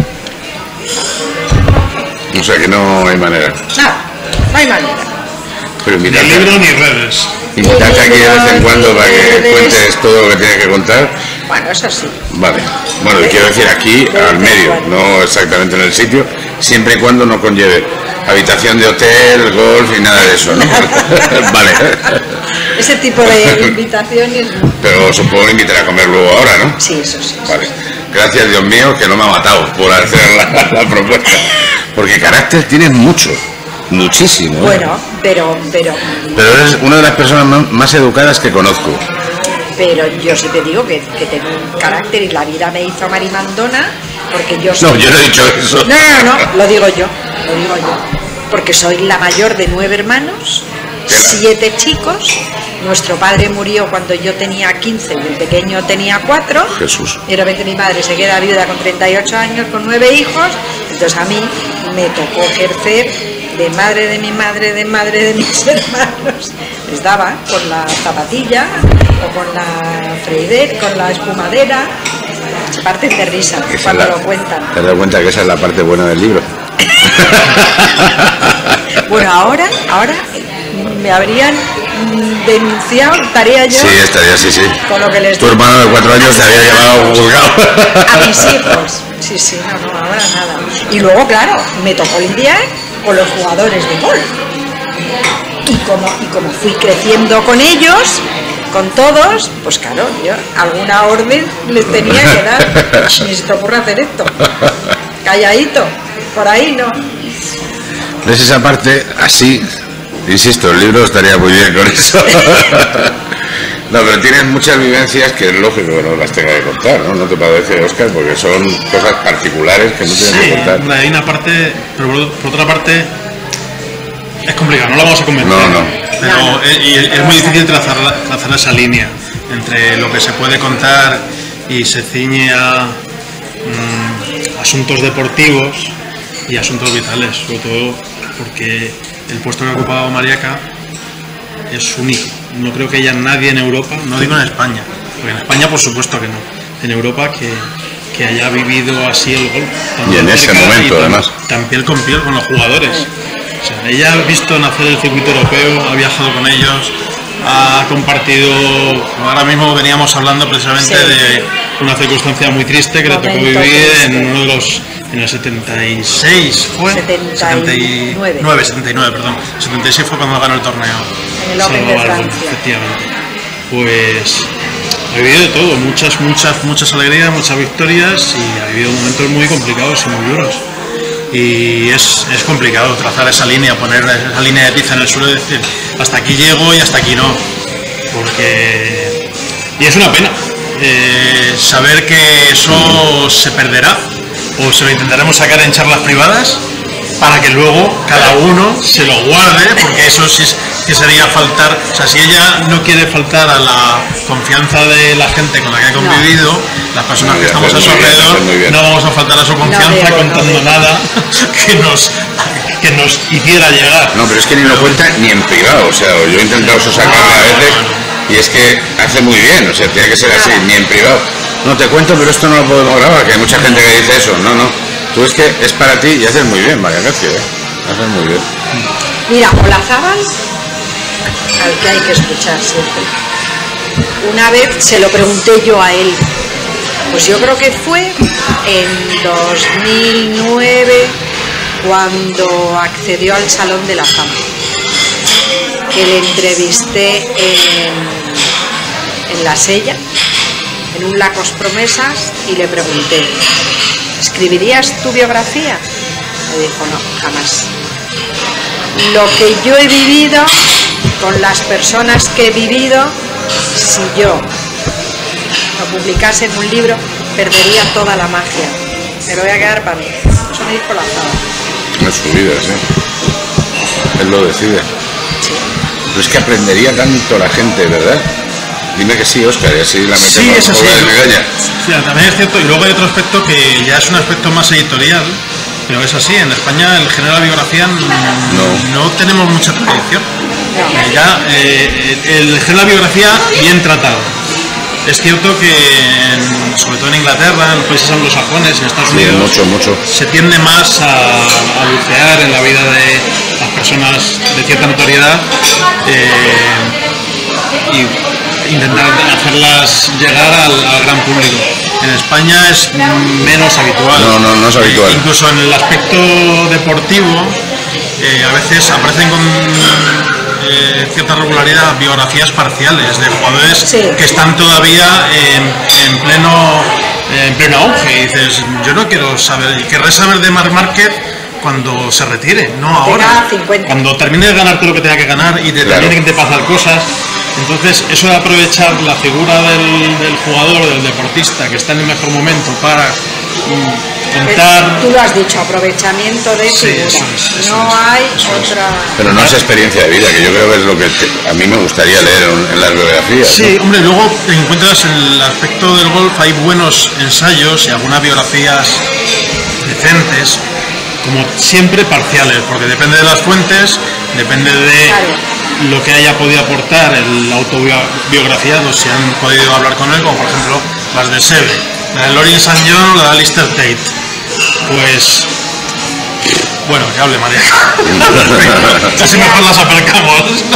O sea que no hay manera. nada, no hay manera. Pero Ni invitarte, libro ni redes. invitarte aquí de vez en cuando para que Redes. cuentes todo lo que tienes que contar. Bueno, eso sí. Vale. Bueno, y quiero decir aquí, al medio, no exactamente en el sitio, siempre y cuando no conlleve habitación de hotel, golf y nada de eso, ¿no? Vale. Ese tipo de invitaciones, Pero os puedo invitar a comer luego ahora, ¿no? sí, eso sí. Vale. Gracias, Dios mío, que no me ha matado por hacer la, la propuesta. Porque carácter tienes mucho, muchísimo. ¿eh? Bueno, pero, pero, Pero eres una de las personas más, más educadas que conozco. pero yo sí te digo que, que tengo un carácter y la vida me hizo marimandona porque yo soy... No, yo no he dicho eso. No, no, no, lo digo yo, lo digo yo. Porque soy la mayor de nueve hermanos, siete chicos. Nuestro padre murió cuando yo tenía quince y el pequeño tenía cuatro. Jesús. Y de repente mi madre se queda viuda con treinta y ocho años, con nueve hijos. Entonces a mí me tocó ejercer de madre de mi madre, de madre de mis hermanos. Les daba con la zapatilla o con la freidera, con la espumadera. Se parten de risa Esa es cuando la- lo cuentan. ¿Te has dado cuenta que esa es la parte buena del libro? Bueno, ahora, ahora me habrían denunciado, estaría yo. Sí, estaría, sí, sí. Con lo que les Tu digo. hermano de cuatro años te había llevado a un juzgado. A mis hijos. Sí, sí, no, no, ahora nada. Y luego, claro, me tocó lidiar con los jugadores de golf. Y como, y como fui creciendo con ellos, con todos, pues claro, yo alguna orden les tenía que dar. Ni se te ocurre hacer esto. Calladito, por ahí no. ¿Ves esa parte? Así, insisto, el libro estaría muy bien con eso. No, pero tienes muchas vivencias que es lógico que no las tenga que contar, ¿no? No te parece, Óscar, porque son cosas particulares que no tienes Sí, que contar. hombre, hay una parte, pero por, por otra parte es complicado, no lo vamos a convencer. No, no. Pero No, no. Es, y es muy difícil trazar, la- trazar esa línea entre lo que se puede contar y se ciñe a mm, asuntos deportivos y asuntos vitales, sobre todo porque el puesto que ha ocupado Mariaca es único. No creo que haya nadie en Europa, no digo en España, porque en España por supuesto que no, en Europa que, que haya vivido así el golf. tan Y en de ese cerca momento, y tan- además. Tan piel con piel con los jugadores. O sea, ella ha visto nacer el circuito europeo, ha viajado con ellos, ha compartido. Ahora mismo veníamos hablando precisamente Sí. de una circunstancia muy triste que le tocó Momento vivir en triste. uno de los. En el setenta y seis fue. setenta y nueve. setenta y nueve, setenta y nueve, perdón. setenta y seis fue cuando ganó el torneo. En el Open de Salvador, Francia. efectivamente. Pues ha vivido de todo, muchas, muchas, muchas alegrías, muchas victorias y ha vivido momentos muy complicados y muy duros. Y es, es complicado trazar esa línea, poner esa línea de tiza en el suelo y decir hasta aquí llego y hasta aquí no. Porque. Y es una pena eh, saber que eso se perderá o se lo intentaremos sacar en charlas privadas para que luego cada uno se lo guarde, porque eso sí es- que sería faltar, o sea, si ella no quiere faltar a la confianza de la gente con la que ha convivido, las personas Muy que bien, estamos a haces su muy bien, alrededor, haces muy bien. no vamos a faltar a su confianza debo, no contando debo. nada que nos, que nos hiciera llegar. No, pero es que ni lo cuenta ni en privado, o sea, yo he intentado sacarle a veces y es que hace muy bien, o sea, tiene que ser así, ni en privado. No te cuento, pero esto no lo podemos grabar, que hay mucha gente que dice eso. No, no, tú es que es para ti y haces muy bien, María García, ¿eh? Haces muy bien. Mira, Olazábal, al que hay que escuchar siempre. Una vez se lo pregunté yo a él, pues yo creo que fue en dos mil nueve cuando accedió al Salón de la Fama, que le entrevisté en, en La Sella, en un Lacos Promesas, y le pregunté, ¿escribirías tu biografía? Me dijo, no, jamás. Lo que yo he vivido, con las personas que he vivido, si yo lo publicase en un libro, perdería toda la magia. Me lo voy a quedar para mí. Eso me dijo Olazábal. No es su vida, sí. Él lo decide. Sí. Pero es que aprendería tanto la gente, ¿verdad? Dime que sí, Óscar, y así la metemos Sí, es un así. poco de migaña. Sí, también es cierto, y luego hay otro aspecto que ya es un aspecto más editorial, pero es así, en España el género de la biografía no, no tenemos mucha tradición. Eh, ya, eh, el género de la biografía bien tratado. Es cierto que, en- sobre todo en Inglaterra, en los países anglosajones, en Estados Sí, Unidos, mucho, mucho. se tiende más a, a bucear en la vida de las personas de cierta notoriedad eh, y intentar hacerlas llegar al, al gran público. En España es menos habitual. No, no, no es habitual. Eh, incluso en el aspecto deportivo, eh, a veces aparecen con eh, cierta regularidad biografías parciales de jugadores Sí. que están todavía en, en pleno en pleno auge. Y dices, yo no quiero saber, querré saber de Marc Márquez cuando se retire, no ahora. cincuenta. Cuando termine de ganar todo lo que tenga que ganar y te Claro. terminen de pasar cosas. Entonces, eso de aprovechar la figura del, del jugador, del deportista que está en el mejor momento para mm, contar. Tú lo has dicho, aprovechamiento de Sí, figura. eso es, eso no es, hay eso es. otra. Pero no es experiencia de vida, que yo creo que es lo que te- a mí me gustaría leer en, en las biografías. Sí, hombre, luego te encuentras en el aspecto del golf, hay buenos ensayos y algunas biografías decentes, como siempre parciales, porque depende de las fuentes, depende de Claro. lo que haya podido aportar el autobiografiado, si han podido hablar con él, como por ejemplo las de Seve, la de Lorin Saint John o la de Alistair Tate. Pues, bueno, que hable María. Casi mejor las aparcamos.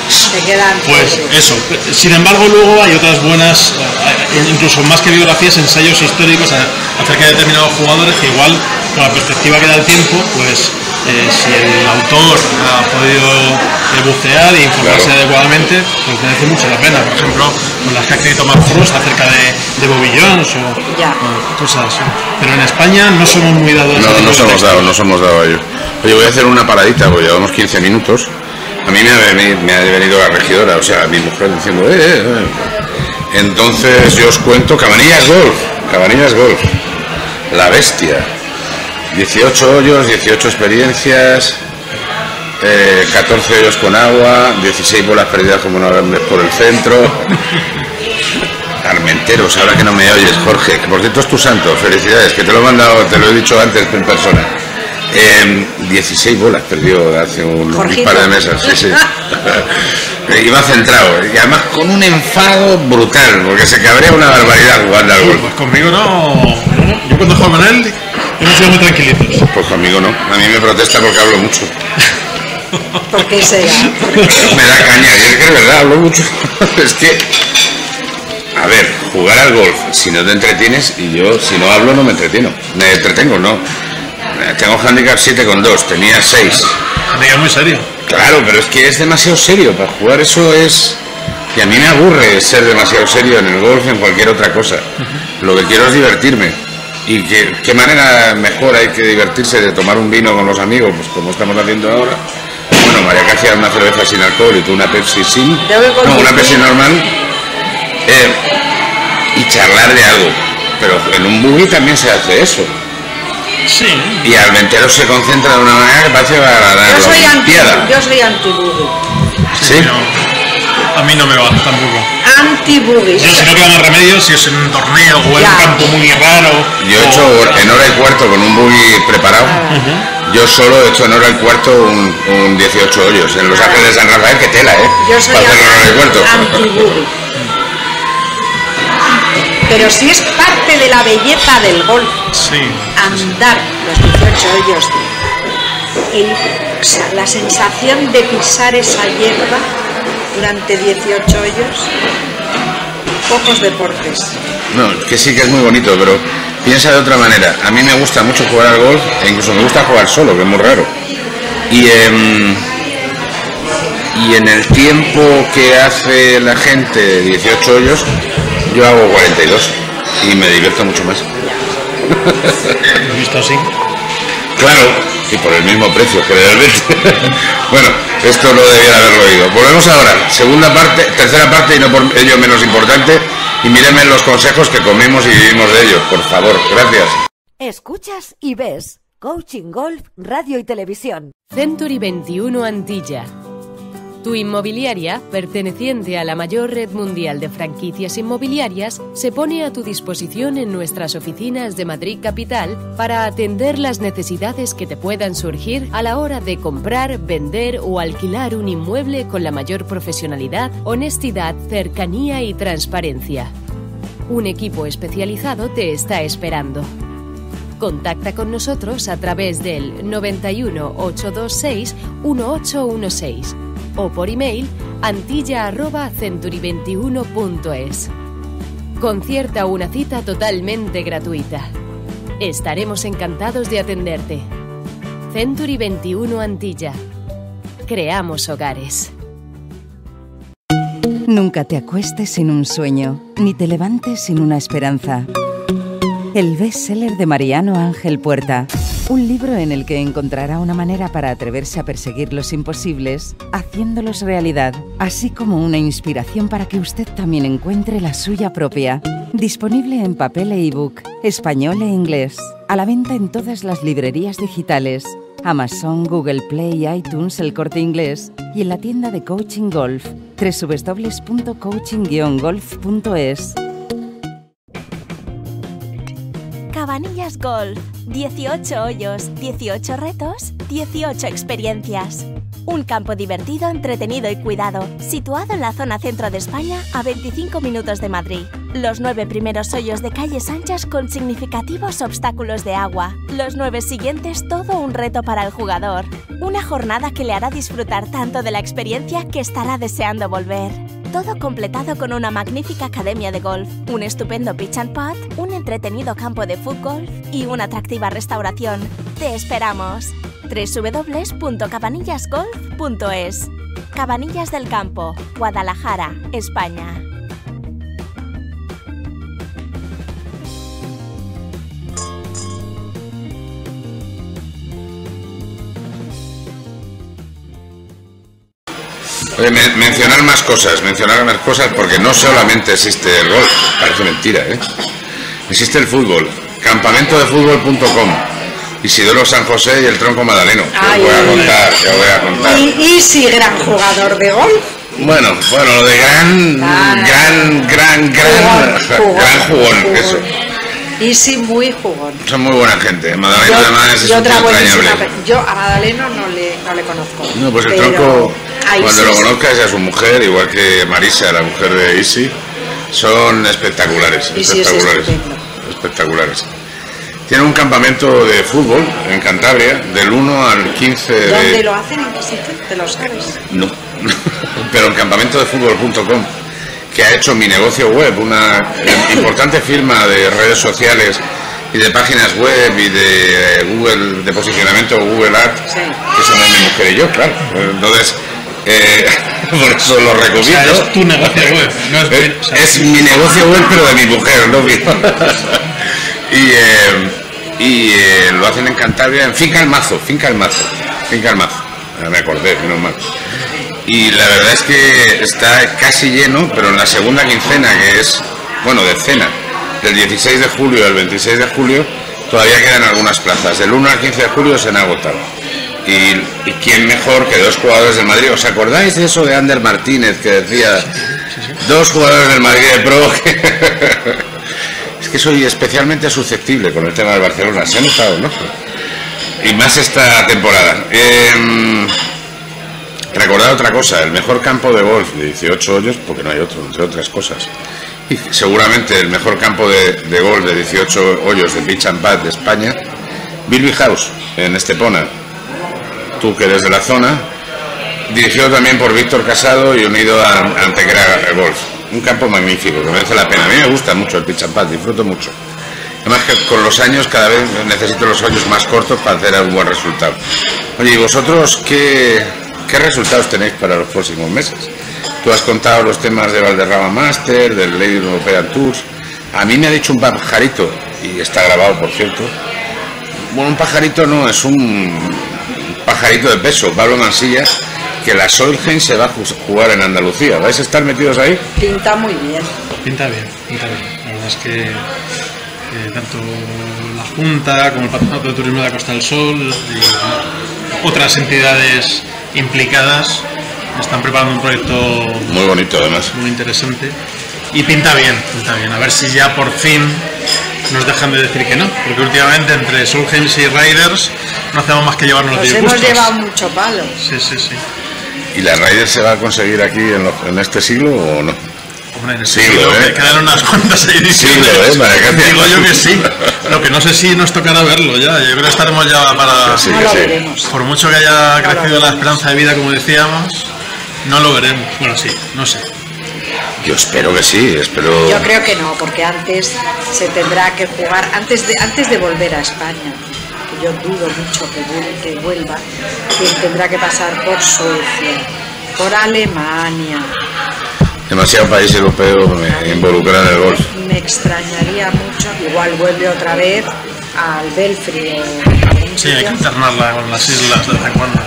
Te quedan. Pues eso. Sin embargo, luego hay otras buenas, incluso más que biografías, ensayos históricos acerca de determinados jugadores que igual, con la perspectiva que da el tiempo, pues eh, si el autor ha podido eh, bucear e informarse claro. adecuadamente, pues merece mucho la pena. Por ejemplo, con las que ha escrito Mark Frost acerca de, de Bobby Jones o, o cosas así. Pero en España no somos muy dados a No, no somos dados, no somos dados a ello. Oye, voy a hacer una paradita, porque llevamos quince minutos. A mí me ha, venido, me ha venido la regidora, o sea, mi mujer diciendo, eh, eh, eh. Entonces yo os cuento Cabanillas Golf, Cabanillas Golf, la bestia, dieciocho hoyos, dieciocho experiencias, eh, catorce hoyos con agua, dieciséis bolas perdidas como una vez por el centro. Armenteros, ahora que no me oyes, Jorge, que por cierto es tu santo, felicidades, que te lo he mandado, te lo he dicho antes en persona. Eh, dieciséis bolas perdió hace un, un par de meses, sí, sí. Iba centrado y además con un enfado brutal, porque se cabrea una barbaridad jugando al golf. Pues conmigo no, yo cuando juego con él hemos sido muy tranquilitos. Pues conmigo no, a mí me protesta porque hablo mucho. ¿Por qué será? Me da caña, y es que es verdad, hablo mucho. Es que, a ver, jugar al golf, si no te entretienes, y yo si no hablo no me entretieno, me entretengo, no. Tengo handicap siete con dos, tenía seis. Handicap muy serio. Claro, pero es que es demasiado serio para jugar, eso es... Y a mí me aburre ser demasiado serio en el golf, en cualquier otra cosa. Uh-huh. Lo que quiero es divertirme. Y que, qué manera mejor hay que divertirse de tomar un vino con los amigos, pues como estamos haciendo ahora. Bueno, María que hacía una cerveza sin alcohol y tú una Pepsi sin... No, una Pepsi normal. Eh, y charlar de algo. Pero en un buggy también se hace eso. Sí. Y Armenteros se concentra de una manera que parece para la yo soy Olimpiada. Anti, yo soy anti-buggy. Sí. ¿Sí? No, a mí no me va tampoco. Anti-buggy. Yo si no queda más remedio, si es en un torneo o en un campo muy raro. Yo he hecho o... en hora y cuarto con un buggy preparado. Uh-huh. Yo solo he hecho en hora y cuarto un, un dieciocho hoyos. En Los Ángeles de San Rafael, que tela, ¿eh? Yo soy anti-buggy. Pero si es parte de la belleza del golf, sí, andar los dieciocho hoyos, el, o sea, la sensación de pisar esa hierba durante dieciocho hoyos, pocos deportes. No, que sí que es muy bonito, pero piensa de otra manera. A mí me gusta mucho jugar al golf, e incluso me gusta jugar solo, que es muy raro. Y, eh, y en el tiempo que hace la gente dieciocho hoyos, yo hago cuarenta y dos y me divierto mucho más. ¿Has visto así? Claro, y por el mismo precio, generalmente. Bueno, esto no debía haberlo oído. Volvemos ahora, segunda parte, tercera parte y no por ello menos importante. Y mírenme los consejos que comemos y vivimos de ellos, por favor. Gracias. Escuchas y ves Coaching Golf, Radio y Televisión. Century veintiuno Antilla. Tu inmobiliaria, perteneciente a la mayor red mundial de franquicias inmobiliarias, se pone a tu disposición en nuestras oficinas de Madrid Capital para atender las necesidades que te puedan surgir a la hora de comprar, vender o alquilar un inmueble con la mayor profesionalidad, honestidad, cercanía y transparencia. Un equipo especializado te está esperando. Contacta con nosotros a través del noventa y uno, ochocientos veintiséis, dieciocho dieciséis o por email antilla arroba century veintiuno punto es. Concierta una cita totalmente gratuita. Estaremos encantados de atenderte. Century veintiuno Antilla. Creamos hogares. Nunca te acuestes sin un sueño, ni te levantes sin una esperanza. El bestseller de Mariano Ángel Puerta. Un libro en el que encontrará una manera para atreverse a perseguir los imposibles, haciéndolos realidad, así como una inspiración para que usted también encuentre la suya propia. Disponible en papel e ebook, español e inglés. A la venta en todas las librerías digitales, Amazon, Google Play, iTunes, El Corte Inglés y en la tienda de Coaching Golf, doble u doble u doble u punto coaching guion golf punto es. Cabanillas Golf. dieciocho hoyos, dieciocho retos, dieciocho experiencias. Un campo divertido, entretenido y cuidado, situado en la zona centro de España, a veinticinco minutos de Madrid. Los nueve primeros hoyos de calles anchas con significativos obstáculos de agua. Los nueve siguientes, todo un reto para el jugador. Una jornada que le hará disfrutar tanto de la experiencia que estará deseando volver. Todo completado con una magnífica academia de golf, un estupendo pitch and putt, un entretenido campo de fútbol y una atractiva restauración. ¡Te esperamos! doble u doble u doble u punto cabanillas golf punto es. Cabanillas del Campo, Guadalajara, España. Oye, men mencionar más cosas, mencionar más cosas porque no solamente existe el golf, parece mentira, ¿eh? Existe el fútbol, campamento de fútbol punto com. Isidoro San José y el Tronco Madaleno. Te voy a contar, te voy a contar. Y, y sí, gran jugador de golf. Bueno, bueno, lo de gran, ah, gran, gran, gran, jugón, gran jugón, jugón, eso. Y sí, muy jugón. Son muy buena gente. Madaleno yo, además es un entrañable. Yo a Madaleno no le, no le conozco. No, pues el pero... Tronco, cuando sí, lo conozcas y a su mujer, igual que Marisa, la mujer de Isi, son espectaculares, y espectaculares, sí espectaculares. Tiene un campamento de fútbol en Cantabria, del uno al quince de... ¿Dónde lo hacen? ¿En qué sitio? ¿Te lo sabes? No, pero en campamento de fútbol punto com, que ha hecho Mi Negocio Web, una importante firma de redes sociales y de páginas web y de Google, de posicionamiento Google Ads, sí, que son de mi mujer y yo, claro. Entonces, eh, por eso lo recomiendo. O sea, es tu negocio web. No es, es, o sea, es mi negocio web, pero de mi mujer, no mío. Y, eh, y eh, lo hacen en Cantabria, en Finca El Mazo, Finca El Mazo, Finca El Mazo, me acordé, menos mal. Y la verdad es que está casi lleno, pero en la segunda quincena, que es, bueno, decena, del dieciséis de julio al veintiséis de julio, todavía quedan algunas plazas. Del uno al quince de julio se han agotado. Y, y quién mejor que dos jugadores del Madrid. ¿Os acordáis de eso de Ander Martínez, que decía, dos jugadores del Madrid de Pro? Es que soy especialmente susceptible con el tema del Barcelona, se ha notado, ¿no? Y más esta temporada. Eh, recordad otra cosa, el mejor campo de golf de dieciocho hoyos, porque no hay otro, entre otras cosas. Y seguramente el mejor campo de, de golf de dieciocho hoyos de pitch and putt de España, Bilby House, en Estepona. Tú que eres de la zona, dirigido también por Víctor Casado y unido a Antequera Golf. Un campo magnífico, que merece la pena. A mí me gusta mucho el pitch and putt, disfruto mucho. Además que con los años cada vez necesito los hoyos más cortos para hacer un buen resultado. Oye, ¿y vosotros qué, qué resultados tenéis para los próximos meses? Tú has contado los temas de Valderrama Master, del Lady European Tours. A mí me ha dicho un pajarito, y está grabado por cierto. Bueno, un pajarito no, es un pajarito de peso, Pablo Mansilla, que la Solheim se va a jugar en Andalucía. ¿Vais a estar metidos ahí? Pinta muy bien. Pinta bien, pinta bien. La verdad es que eh, tanto la Junta como el Patronato de Turismo de la Costa del Sol y otras entidades implicadas están preparando un proyecto muy bonito, además, muy interesante, y pinta bien, pinta bien. A ver si ya por fin nos dejan de decir que no, porque últimamente entre Solheim y Riders no hacemos más que llevarnos los disgustos. Nos hemos llevado mucho palo. Sí, sí, sí. ¿Y la Riders se va a conseguir aquí en, lo, en este siglo o no? Hombre, en este siglo, siglo ¿eh? Quedan unas cuantas ediciones. Siglo, ¿eh? Digo yo que sí. Lo que no sé si nos tocará verlo ya. Yo creo que estaremos ya para... Sí, no lo sí. veremos. Por mucho que haya no crecido la esperanza de vida, como decíamos, no lo veremos. Bueno, sí, no sé. Yo espero que sí, espero... Yo creo que no, porque antes se tendrá que jugar, antes de, antes de volver a España, que yo dudo mucho que, vuel que vuelva, que tendrá que pasar por Suecia, por Alemania. Demasiado país europeo me involucra en el golf. Me extrañaría mucho, igual vuelve otra vez al Belfry. Sí, hay que alternarla con las islas de vez en cuando.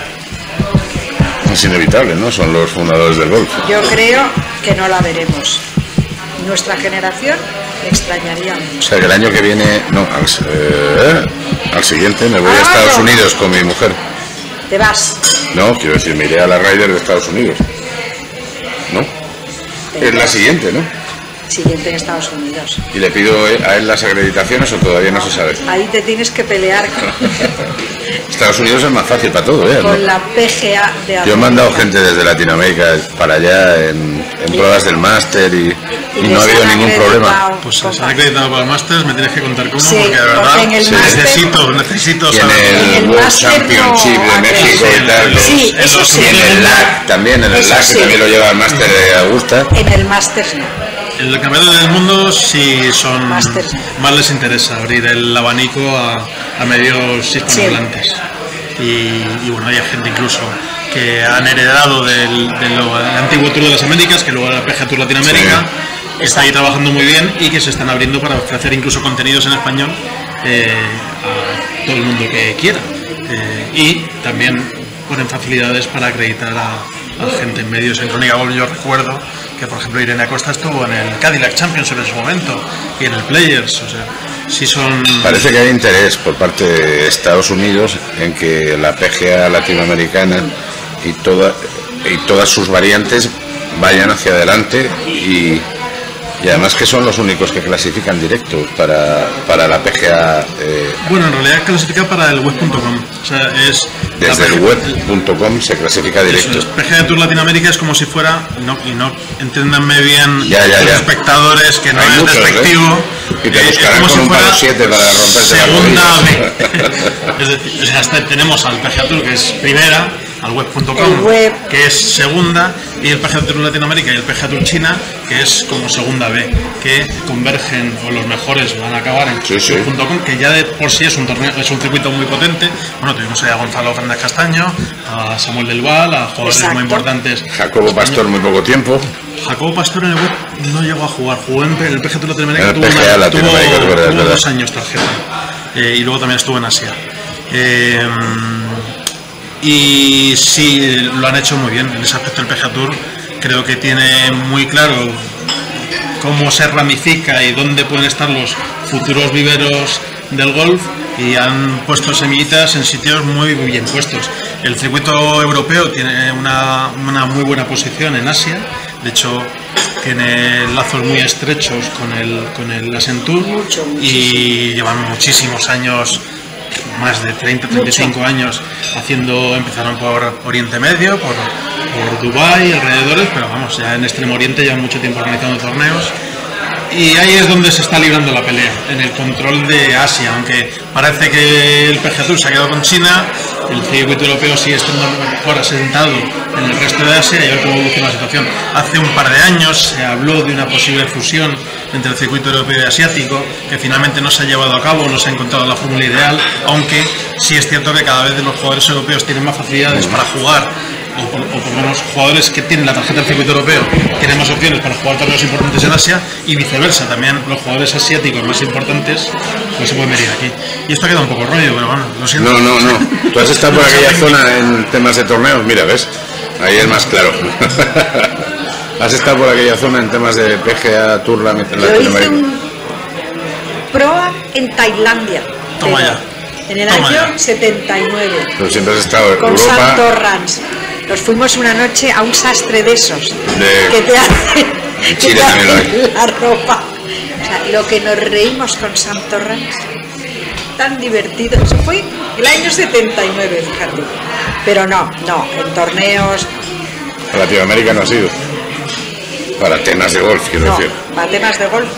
Es inevitable, ¿no? Son los fundadores del golf. Yo creo que no la veremos. Nuestra generación me extrañaría mucho. O sea, que el año que viene, no, al, eh, al siguiente me voy ah, a Estados no. Unidos con mi mujer. ¿Te vas? No, quiero decir, me iré a la Ryder de Estados Unidos. ¿No? Es la siguiente, ¿no? siguiente en Estados Unidos. ¿Y le pido a él las acreditaciones o todavía no se sabe? Ahí te tienes que pelear con, Estados Unidos es más fácil para todo, ¿eh? con la P G A de América. Yo he mandado gente desde Latinoamérica para allá en, en pruebas del máster y, y no ha habido ningún problema. Pues si se han acreditado para el máster, me tienes que contar cómo, Sí, porque de verdad porque en el sí, máster- necesito, necesito Y en saber. En el el World máster Championship no de México y tal. Sí, en eso los sí. Y en el L A C también, en el Eso L A C sí. que también lo lleva el máster de Augusta. En el máster no. En el campeonato del mundo sí son Máster. más les interesa abrir el abanico a, a medios hispanohablantes. Y, y bueno, hay gente incluso que han heredado del, de lo, del antiguo Tour de las Américas, que luego era la P G A Tour Latinoamérica, que está ahí trabajando muy bien y que se están abriendo para ofrecer incluso contenidos en español eh, a todo el mundo que quiera. Eh, y también ponen facilidades para acreditar a, a gente en medios. En Crónica Golf yo recuerdo que, por ejemplo, Irene Acosta estuvo en el Cadillac Championship en su momento y en el Players. O sea, sí son... Parece que hay interés por parte de Estados Unidos en que la P G A latinoamericana y, toda, y todas sus variantes vayan hacia adelante y, y además que son los únicos que clasifican directo para, para la P G A. Eh, Bueno, en realidad clasifica para el web punto com. O sea, es... desde el web punto com se clasifica directo. P G A Tour Latinoamérica es como si fuera, no, y no entiéndanme bien Ya, ya, los ya. espectadores, que no Hay es muchos, despectivo. ¿eh? Y te eh, buscarán es como con si un palo fuera siete para romperte las segunda rodillas. B. Es decir, o sea, hasta tenemos al P G A Tour, que es primera, al web punto El com, web. que es segunda, y el P G A Tour Latinoamérica y el P G A Tour China, que es como segunda B, que convergen, o los mejores van a acabar en Sí, sí. web punto com, que ya de por sí es un torneo, es un circuito muy potente. Bueno, tuvimos ahí a Gonzalo Fernández Castaño, a Samuel Del Val, a jugadores Exacto. muy importantes. Jacobo Pastor muy poco tiempo. Jacobo Pastor en el web no llegó a jugar, jugó en el P G A Tour Latinoamérica, En el tuvo, P G A una- Latinoamérica, tuvo- es verdad, es tuvo verdad. dos años tarjeta. Eh, y luego también estuvo en Asia. Eh, y sí, lo han hecho muy bien en ese aspecto. El P G A Tour creo que tiene muy claro cómo se ramifica y dónde pueden estar los futuros viveros del golf, y han puesto semillitas en sitios muy bien puestos. El circuito europeo tiene una, una muy buena posición en Asia, de hecho tiene lazos muy estrechos con el, con el Asian Tour, Mucho, y llevan muchísimos años, más de treinta, treinta y cinco años haciendo, empezaron por Oriente Medio, por, por Dubái, alrededores, pero vamos, ya en Extremo Oriente llevan mucho tiempo organizando torneos. Y ahí es donde se está librando la pelea, en el control de Asia, aunque parece que el P G A Tour se ha quedado con China, el circuito europeo sigue estando mejor asentado en el resto de Asia, y a ver cómo evoluciona la situación. Hace un par de años se habló de una posible fusión entre el circuito europeo y asiático, que finalmente no se ha llevado a cabo, no se ha encontrado la fórmula ideal, aunque sí es cierto que cada vez los jugadores europeos tienen más facilidades para jugar, o por, o por lo menos jugadores que tienen la tarjeta del circuito europeo tienen más opciones para jugar torneos importantes en Asia, y viceversa, también los jugadores asiáticos más importantes pues se pueden venir aquí. Y esto queda un poco rollo, pero bueno, lo siento. No, no, no. Tú has estado por aquella zona en temas de torneos, mira, ¿ves? Ahí es más claro. Has estado por aquella zona en temas de P G A Tour Yo hice Latinoamérica. un proa en Tailandia. Toma pero ya. En el Toma año ya. setenta y nueve. Pero siempre has estado en Con Sam Europa. Torrance. Nos fuimos una noche a un sastre de esos De- que te hacen, que Chile te también lo hacen la ropa. O sea, lo que nos reímos con Sam Torrance, tan divertido. Eso fue el año setenta y nueve, fíjate. Pero no, no, en torneos, A Latinoamérica no ha sido. Para temas de golf, quiero no, decir. para temas de golf.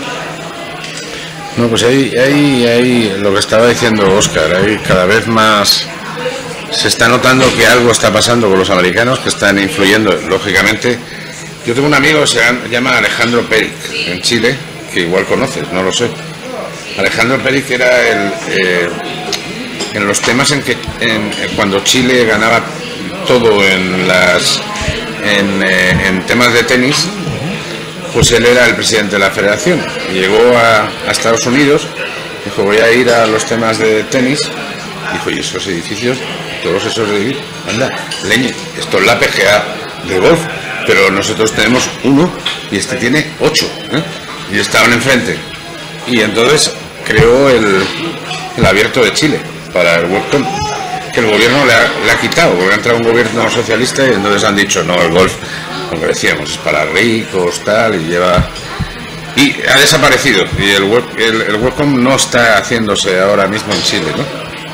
No, pues ahí, ahí, ahí, lo que estaba diciendo Óscar, ahí cada vez más se está notando que algo está pasando con los americanos, que están influyendo, lógicamente. Yo tengo un amigo que se llama Alejandro Peric, en Chile, que igual conoces, no lo sé. Alejandro Peric era el, eh, en los temas en que en, cuando Chile ganaba todo en las en, eh, en temas de tenis, pues él era el presidente de la federación. Y llegó a, a Estados Unidos, dijo, voy a ir a los temas de tenis. Dijo, y esos edificios, todos esos edificios, anda, leñe, esto es la P G A de golf, pero nosotros tenemos uno y este tiene ocho, ¿eh? Y estaban enfrente. Y entonces creó el, el Abierto de Chile para el World Cup, que el gobierno le ha, le ha quitado, porque ha entrado un gobierno socialista y entonces han dicho, no, el golf, como decíamos, es para ricos, tal, y lleva Y ha desaparecido, y el, web, el, el webcom no está haciéndose ahora mismo en Chile, ¿no?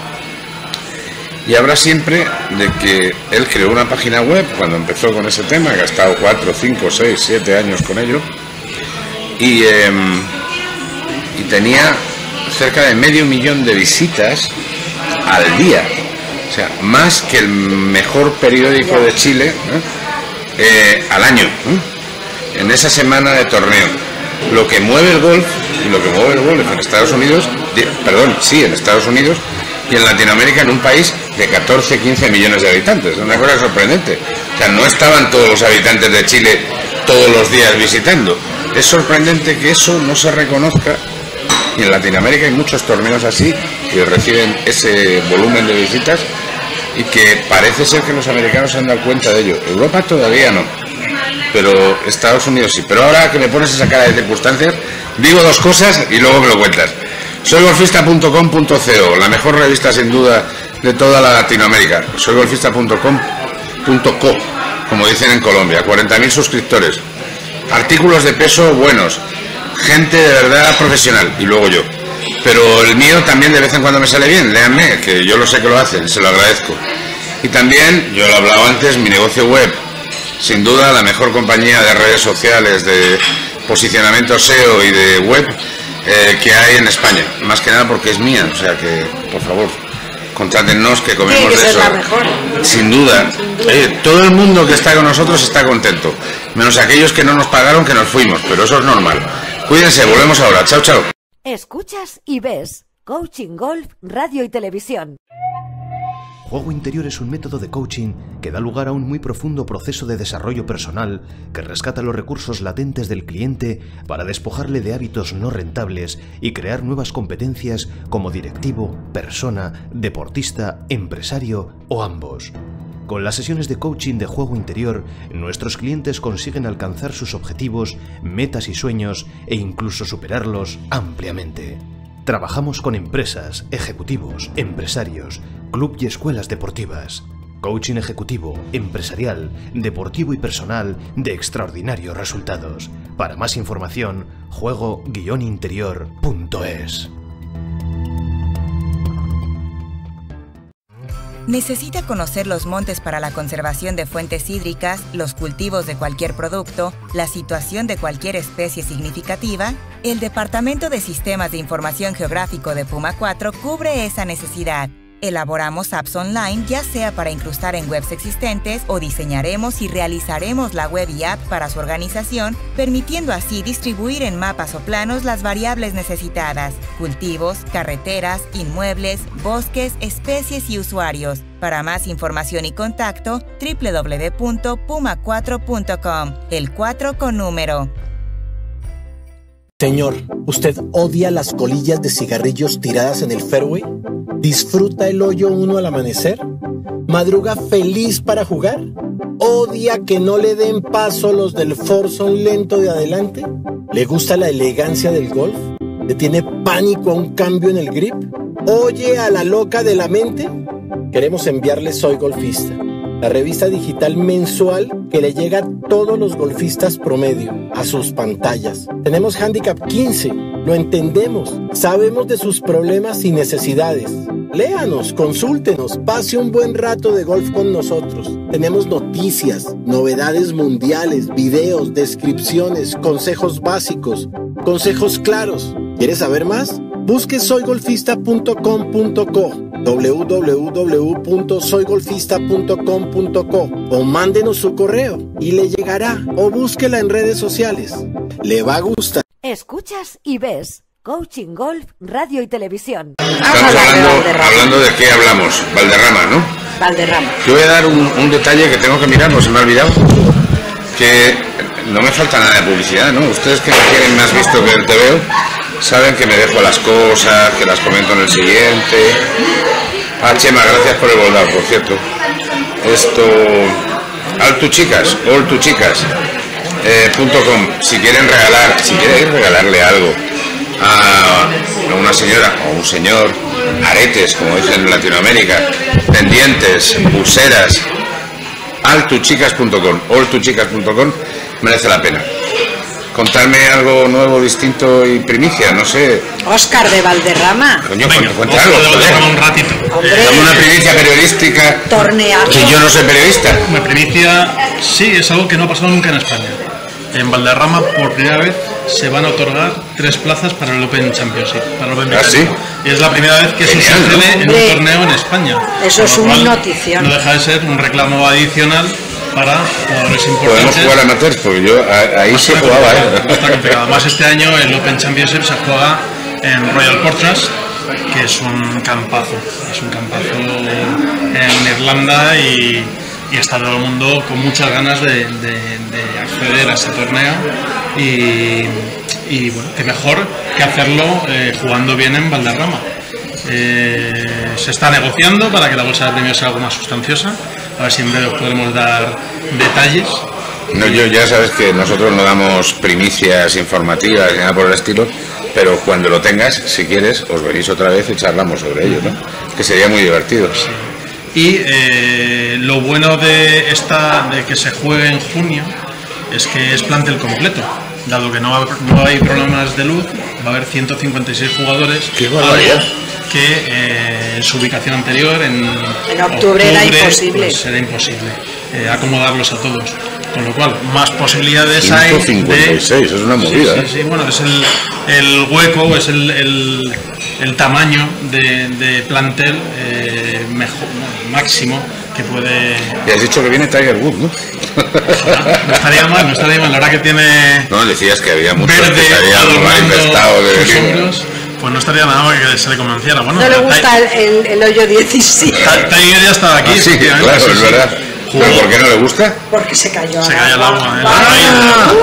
Y habla siempre de que él creó una página web cuando empezó con ese tema, que ha estado cuatro, cinco, seis, siete años con ello, y, eh, y tenía cerca de medio millón de visitas al día, o sea, más que el mejor periódico de Chile, ¿eh? Eh, al año, ¿eh? En esa semana de torneo. Lo que mueve el golf, lo que mueve el golf en Estados Unidos, perdón, sí, en Estados Unidos y en Latinoamérica, en un país de catorce, quince millones de habitantes. Es una cosa sorprendente. O sea, no estaban todos los habitantes de Chile todos los días visitando. Es sorprendente que eso no se reconozca, y en Latinoamérica hay muchos torneos así que reciben ese volumen de visitas y que parece ser que los americanos se han dado cuenta de ello. Europa todavía no, pero Estados Unidos sí. Pero ahora que me pones esa cara de circunstancias, digo dos cosas y luego me lo cuentas. soy golfista punto com punto co, la mejor revista sin duda de toda la Latinoamérica. soy golfista punto com punto co, como dicen en Colombia. cuarenta mil suscriptores, artículos de peso buenos, gente de verdad profesional, y luego yo. Pero el mío también de vez en cuando me sale bien, léanme, que yo lo sé que lo hacen, se lo agradezco. Y también, yo lo he hablado antes, mi negocio web, sin duda la mejor compañía de redes sociales, de posicionamiento S E O y de web eh, que hay en España, más que nada porque es mía, o sea que, por favor, contrátennos, que comemos que de eso. La mejor. Sin duda. Sin duda. Oye, todo el mundo que está con nosotros está contento, menos aquellos que no nos pagaron, que nos fuimos, pero eso es normal. Cuídense, volvemos ahora. Chao, chao. Escuchas y ves Coaching Golf, Radio y Televisión. Juego Interior es un método de coaching que da lugar a un muy profundo proceso de desarrollo personal que rescata los recursos latentes del cliente para despojarle de hábitos no rentables y crear nuevas competencias como directivo, persona, deportista, empresario o ambos. Con las sesiones de coaching de Juego Interior, nuestros clientes consiguen alcanzar sus objetivos, metas y sueños e incluso superarlos ampliamente. Trabajamos con empresas, ejecutivos, empresarios, club y escuelas deportivas. Coaching ejecutivo, empresarial, deportivo y personal de extraordinarios resultados. Para más información, juego guion interior punto es. ¿Necesita conocer los montes para la conservación de fuentes hídricas, los cultivos de cualquier producto, la situación de cualquier especie significativa? El Departamento de Sistemas de Información Geográfico de Puma cuatro cubre esa necesidad. Elaboramos apps online, ya sea para incrustar en webs existentes, o diseñaremos y realizaremos la web y app para su organización, permitiendo así distribuir en mapas o planos las variables necesitadas: cultivos, carreteras, inmuebles, bosques, especies y usuarios. Para más información y contacto, doble u doble u doble u punto puma cuatro punto com, el cuatro con número. Señor, ¿usted odia las colillas de cigarrillos tiradas en el fairway? ¿Disfruta el hoyo uno al amanecer? ¿Madruga feliz para jugar? ¿Odia que no le den paso los del foursome lento de adelante? ¿Le gusta la elegancia del golf? ¿Le tiene pánico a un cambio en el grip? ¿Oye a la loca de la mente? Queremos enviarle Soy Golfista, la revista digital mensual que le llega a todos los golfistas promedio, a sus pantallas. Tenemos Handicap quince, lo entendemos, sabemos de sus problemas y necesidades. Léanos, consúltenos, pase un buen rato de golf con nosotros. Tenemos noticias, novedades mundiales, videos, descripciones, consejos básicos, consejos claros. ¿Quieres saber más? Busque soy golfista punto com punto co, doble u doble u doble u punto soy golfista punto com punto co, o mándenos su correo y le llegará, o búsquela en redes sociales. Le va a gustar. Escuchas y ves Coaching Golf, Radio y Televisión. Estamos hablando, hablando de qué hablamos, Valderrama, ¿no? Valderrama. Yo voy a dar un, un detalle que tengo que mirar, no se me ha olvidado, que no me falta nada de publicidad, ¿no? Ustedes que me tienen más visto que el T V O, saben que me dejo las cosas, que las comento en el siguiente. Ah, Chema, gracias por el boldado, por cierto. Esto, all tu chicas, all tu chicas, eh, punto com, si quieren regalar, si quieren regalarle algo a una señora o un señor, aretes, como dicen en Latinoamérica, pendientes, pulseras, all tu chicas punto com, all tu chicas punto com, merece la pena. contarme algo nuevo, distinto y primicia, no sé. Óscar de Valderrama. Coño, Venga, cuenta Óscar algo, de Valderrama joder. un ratito. Hombre. Dame una primicia periodística. Torneazo. Que yo no soy periodista. Una primicia, sí, es algo que no ha pasado nunca en España. En Valderrama, por primera vez, se van a otorgar tres plazas para el Open Championship. Para el Open ¿Ah, sí? Y es la primera vez que Genial, eso sucede ¿no? en un Hombre, torneo en España. eso es Con lo un cual, notición. No deja de ser un reclamo adicional para jugadores Podemos importantes. jugar amateurs, porque yo a- ahí se Está jugaba, complicado, está ¿eh? complicado. Además, este año el Open Championship se juega en Royal Portrush, que es un campazo. Es un campazo en Irlanda y, y está todo el mundo con muchas ganas de, de- de acceder a ese torneo. Y, y bueno, qué mejor que hacerlo eh, jugando bien en Valderrama. Eh, se está negociando para que la bolsa de premios sea algo más sustanciosa. A ver si en breve os podremos dar detalles. No, yo ya sabes que nosotros no damos primicias informativas ni nada por el estilo, pero cuando lo tengas, si quieres, os venís otra vez y charlamos sobre ello, ¿no? Que sería muy divertido. Y eh, lo bueno de esta de que se juegue en junio es que es plantel completo. Dado que no, va- no hay problemas de luz, va a haber ciento cincuenta y seis jugadores. ¡Qué barbaridad! algo que eh, en su ubicación anterior, en, En octubre era imposible. pues, era imposible eh, acomodarlos a todos. Con lo cual, más posibilidades hay ciento cincuenta y seis, de... es una movida, Sí, ¿eh? sí, sí, bueno, es el, el hueco, es el, el, el tamaño de, de plantel eh, mejor, máximo que puede... Y has dicho que viene Tiger Woods, ¿no? No estaría mal, no estaría mal. Ahora que tiene No, decías que había muchos que verde se habían adornando manifestado de... sus hombros, pues no estaría nada mal que se le convenciera. Bueno, No le Ti- gusta el, el- el hoyo diecisiete Ti- Tiger ya estaba aquí. Ah, sí, efectivamente, claro, sí, es sí. verdad. Jugó. ¿Pero por qué no le gusta? porque se cayó. Se al cayó al agua. agua, ¿eh? Ah,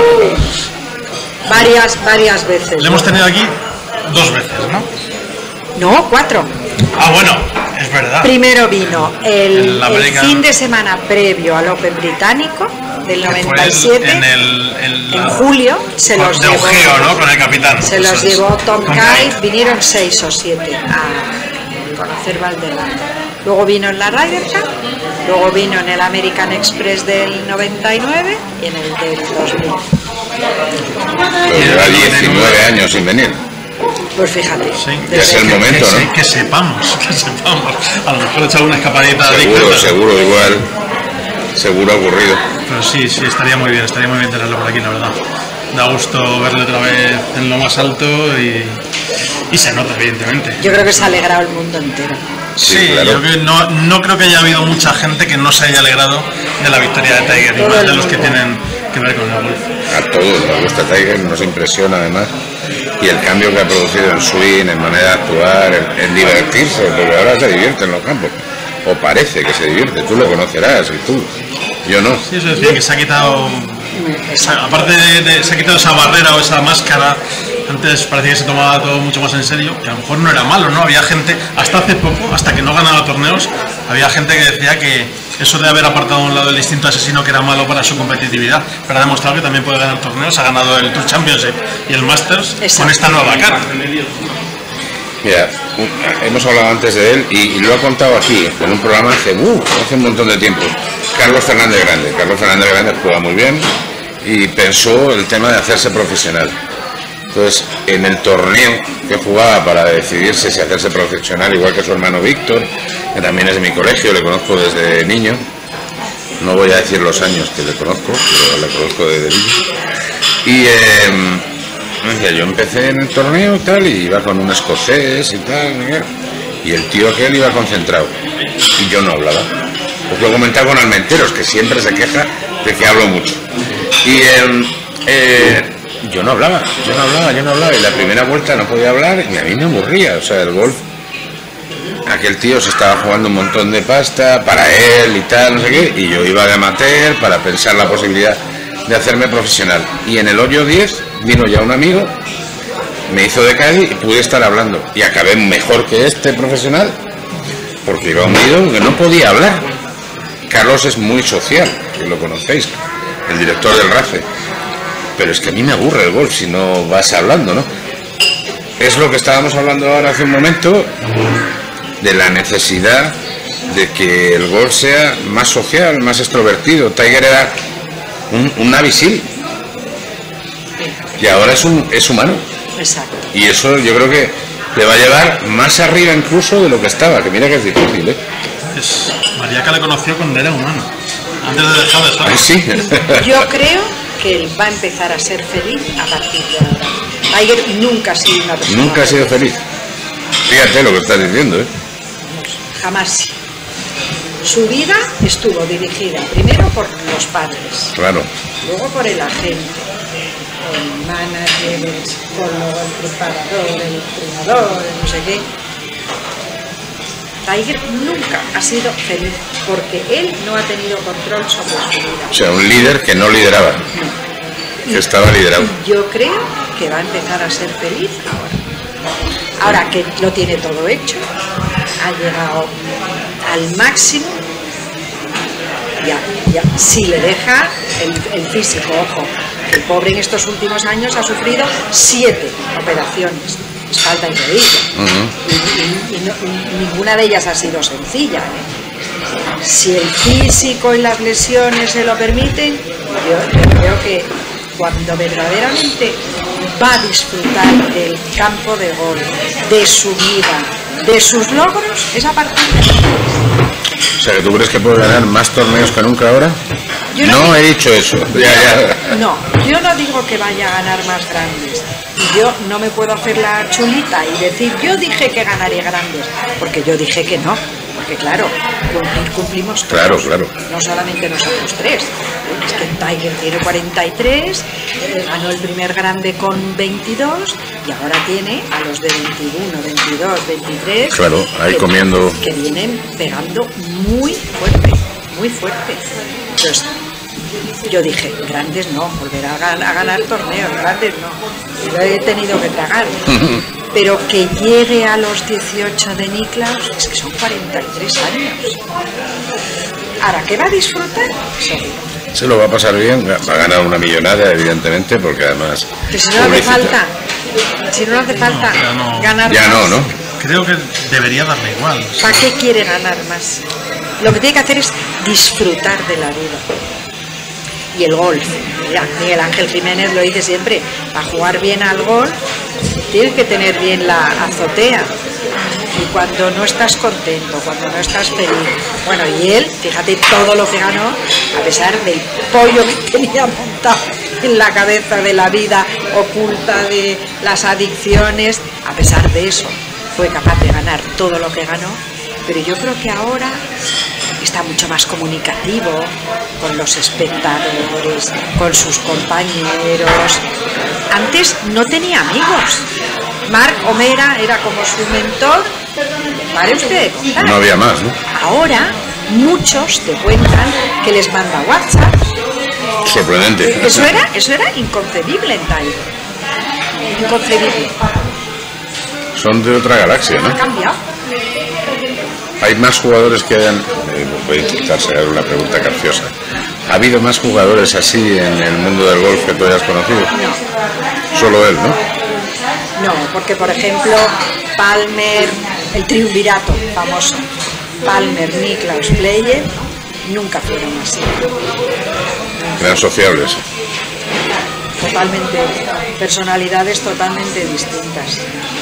uh, varias, varias veces. Le hemos tenido aquí dos veces, ¿no? No, cuatro. Ah, bueno, es verdad. Primero vino el, El el American- fin de semana previo al Open británico del Que fue noventa y el- siete. en el, el- En julio se con- los de llevó. Ojeo, ¿no? Con el capitán. Se los Eso es. llevó Tom Tom Kite, Kite. vinieron seis o siete a conocer Valderrama. Luego vino en la Ryder Cup, luego vino en el American Express del noventa y nueve y en el del dos mil. Pero lleva diecinueve años sin venir. Pues fíjate. Sí. Ya es desde el que- momento, que, se- ¿no? que sepamos, que sepamos. A lo mejor he echado una escapadita de Seguro, pero- seguro, igual. Seguro ha ocurrido. Pero sí, sí, estaría muy bien, estaría muy bien tenerlo por aquí, la verdad. Da gusto verle otra vez en lo más alto y, y se nota, evidentemente. Yo creo que se ha alegrado el mundo entero. Sí, Sí, claro. yo creo que no, no creo que haya habido mucha gente que no se haya alegrado de la victoria de Tiger, y Todo más el de los que mundo. tienen que ver con el golf. A todos nos gusta Tiger, nos impresiona además. Y el cambio que ha producido en swing, en manera de actuar, en, en divertirse, porque ahora se divierte en los campos. O parece que se divierte, tú lo conocerás y tú. Yo no. Sí, eso decía que se ha quitado, o sea, aparte de, de- se ha quitado esa barrera o esa máscara. Antes parecía que se tomaba todo mucho más en serio, que a lo mejor no era malo, ¿no? Había gente, hasta hace poco, hasta que no ganaba torneos, había gente que decía que eso de haber apartado a un lado el instinto asesino que era malo para su competitividad, pero ha demostrado que también puede ganar torneos, ha ganado el Tour Championship y el Masters con Exacto. esta nueva cara. Mira, un- hemos hablado antes de él y, y lo ha contado aquí, en un programa hace, uh, hace un montón de tiempo. Carlos Fernández Grande. Carlos Fernández Grande juega muy bien y pensó el tema de hacerse profesional. Entonces, en el torneo que jugaba para decidirse si hacerse profesional, igual que su hermano Víctor, que también es de mi colegio, le conozco desde niño, no voy a decir los años que le conozco, pero le conozco desde niño. Y eh, decía, yo empecé en el torneo y tal, y iba con un escocés y tal, y el tío aquel iba concentrado, y yo no hablaba. Pues lo he comentado con Almenteros, que siempre se queja de que hablo mucho. Y eh, eh, yo no hablaba, yo no hablaba, yo no hablaba, y la primera vuelta no podía hablar, y a mí me aburría, o sea, el golf. Aquel tío se estaba jugando un montón de pasta para él y tal, no sé qué, y yo iba de amateur para pensar la posibilidad de hacerme profesional. Y en el hoyo diez vino ya un amigo, me hizo de Cádiz y pude estar hablando. Y acabé mejor que este profesional, porque iba unido que no podía hablar. Carlos es muy social, que lo conocéis, el director del R A C E. Pero es que a mí me aburre el golf si no vas hablando, ¿no? Es lo que estábamos hablando ahora hace un momento, de la necesidad de que el golf sea más social, más extrovertido. Tiger era un, un Navy SEAL. Y ahora es, un, es humano. Exacto. Y eso yo creo que le va a llevar más arriba incluso de lo que estaba, que mira que es difícil, ¿eh? Es Mariaca le conoció cuando era humano, antes de dejar de ser. ¿Ah, sí? Yo creo que él va a empezar a ser feliz a partir de ahora. Tiger nunca ha sido una persona Nunca ha sido feliz. Fíjate lo que estás diciendo, ¿eh? Jamás. Su vida estuvo dirigida primero por los padres, Claro. luego por el agente, el manager, el psicólogo, el preparador, el entrenador, el no sé qué. Tiger nunca ha sido feliz porque él no ha tenido control sobre su vida. O sea, un líder que no lideraba, que estaba liderado. Yo creo que va a empezar a ser feliz ahora. Ahora que lo tiene todo hecho, ha llegado al máximo, ya, ya, si le deja el, el físico, ojo, el pobre en estos últimos años ha sufrido siete operaciones, espalda y rodilla, Uh-huh. y, y- y no- y ninguna de ellas ha sido sencilla, ¿eh? Si el físico y las lesiones se lo permiten, yo, yo creo que cuando verdaderamente va a disfrutar del campo de golf, de su vida, de sus logros, es a partir de... O sea, que tú crees que puede ganar más torneos que nunca ahora. Yo No, no- he dicho eso. Ya, ya. No, yo no digo que vaya a ganar más grandes. Y yo no me puedo hacer la chulita y decir, yo dije que ganaría grandes, porque yo dije que no. Porque claro, cumplir cumplimos todos. Claro, claro. No solamente nosotros tres. Es que Tiger tiene cuarenta y tres, eh, ganó el primer grande con veintidós y ahora tiene a los de veintiuno, veintidós, veintitrés. Claro, ahí que- comiendo. Que vienen pegando muy fuerte, muy fuerte. Entonces, yo dije, grandes no, volverá a, gan- a ganar torneos, grandes no. Lo he tenido que tragar. Pero que llegue a los dieciocho de Niklaus, es que son cuarenta y tres años. Ahora, ¿qué va a disfrutar? Seguro. Se lo va a pasar bien, va a ganar una millonada, evidentemente, porque además... Pero si no le hace publicita. falta, si no le hace falta ya no. ganar Ya más, no, ¿no? Creo que debería darle igual. ¿para qué quiere ganar más? Lo que tiene que hacer es disfrutar de la vida. Y el golf, mira, Miguel Ángel Jiménez lo dice siempre, para jugar bien al golf tienes que tener bien la azotea. Y cuando no estás contento, cuando no estás feliz, bueno, y él, fíjate todo lo que ganó, a pesar del pollo que tenía montado en la cabeza de la vida oculta, de las adicciones, a pesar de eso, fue capaz de ganar todo lo que ganó. Pero yo creo que ahora está mucho más comunicativo con los espectadores, con sus compañeros. Antes no tenía amigos. Marc Omera era como su mentor. Pare usted de contar. No había más, ¿no? Ahora muchos te cuentan que les manda WhatsApp. Sorprendente. Eso era, eso era inconcebible en Tiger. Inconcebible. Son de otra galaxia, Ha ¿no? cambiado. Hay más jugadores que hayan... eh, voy a intentar sacar una pregunta capciosa. ¿Ha habido más jugadores así en el mundo del golf que tú hayas conocido? No. Solo él, ¿no? No, porque por ejemplo, Palmer, el triunvirato famoso, Palmer, Niklaus, Player, nunca fueron así. Eran sociables. Totalmente, personalidades totalmente distintas.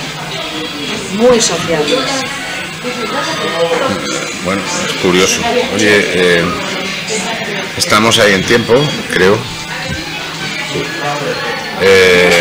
Muy sociables. Bueno, es curioso. Oye, eh, estamos ahí en tiempo, creo. Eh,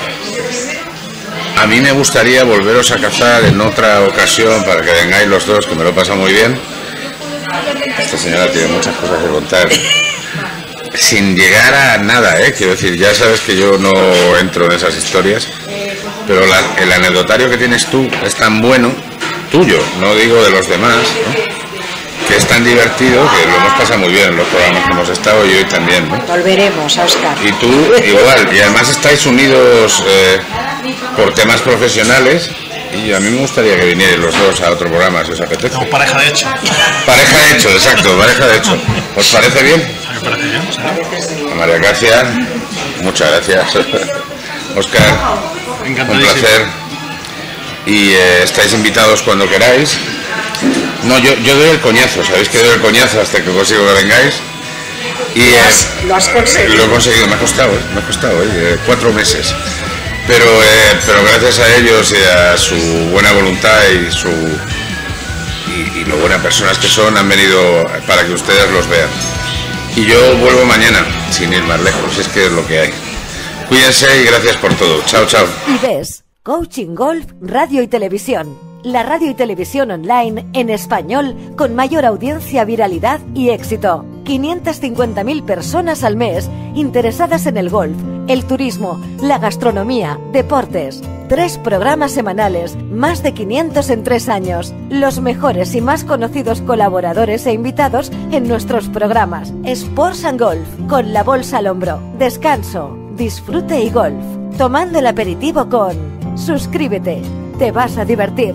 a mí me gustaría volveros a cazar en otra ocasión para que vengáis los dos, que me lo pasa muy bien. Esta señora tiene muchas cosas que contar. Sin llegar a nada, ¿eh? Quiero decir, ya sabes que yo no entro en esas historias, pero la- el anecdotario que tienes tú es tan bueno, tuyo, no digo de los demás, ¿no? Que es tan divertido que lo hemos pasado muy bien en los programas que hemos estado y hoy también, ¿no? Volveremos, Óscar. Y tú igual, y además estáis unidos eh, por temas profesionales y a mí me gustaría que vinierais los dos a otro programa si os apetece. Como pareja de hecho. Pareja de hecho, exacto, pareja de hecho. ¿Os parece bien? Me parece bien, sí. A María García, muchas gracias. Óscar, un Encantadísimo. placer. Y eh, estáis invitados cuando queráis. No, yo, yo doy el coñazo, sabéis que doy el coñazo hasta que consigo que vengáis. Y eh, lo, has, lo has conseguido. Lo he conseguido, me ha costado, ¿eh? me ha costado ¿eh? cuatro meses. Pero, eh, pero gracias a ellos y a su buena voluntad y su y, y lo buenas personas que son, han venido para que ustedes los vean. Y yo vuelvo mañana, sin ir más lejos, es que es lo que hay. Cuídense y gracias por todo. Chao, chao. Y ves, Coaching Golf, Radio y Televisión. La radio y televisión online en español con mayor audiencia, viralidad y éxito. quinientas cincuenta mil personas al mes interesadas en el golf, el turismo, la gastronomía, deportes. Tres programas semanales, más de quinientos en tres años. Los mejores y más conocidos colaboradores e invitados en nuestros programas. Sports and Golf, con la bolsa al hombro. Descanso, disfrute y golf. Tomando el aperitivo con... Suscríbete, te vas a divertir.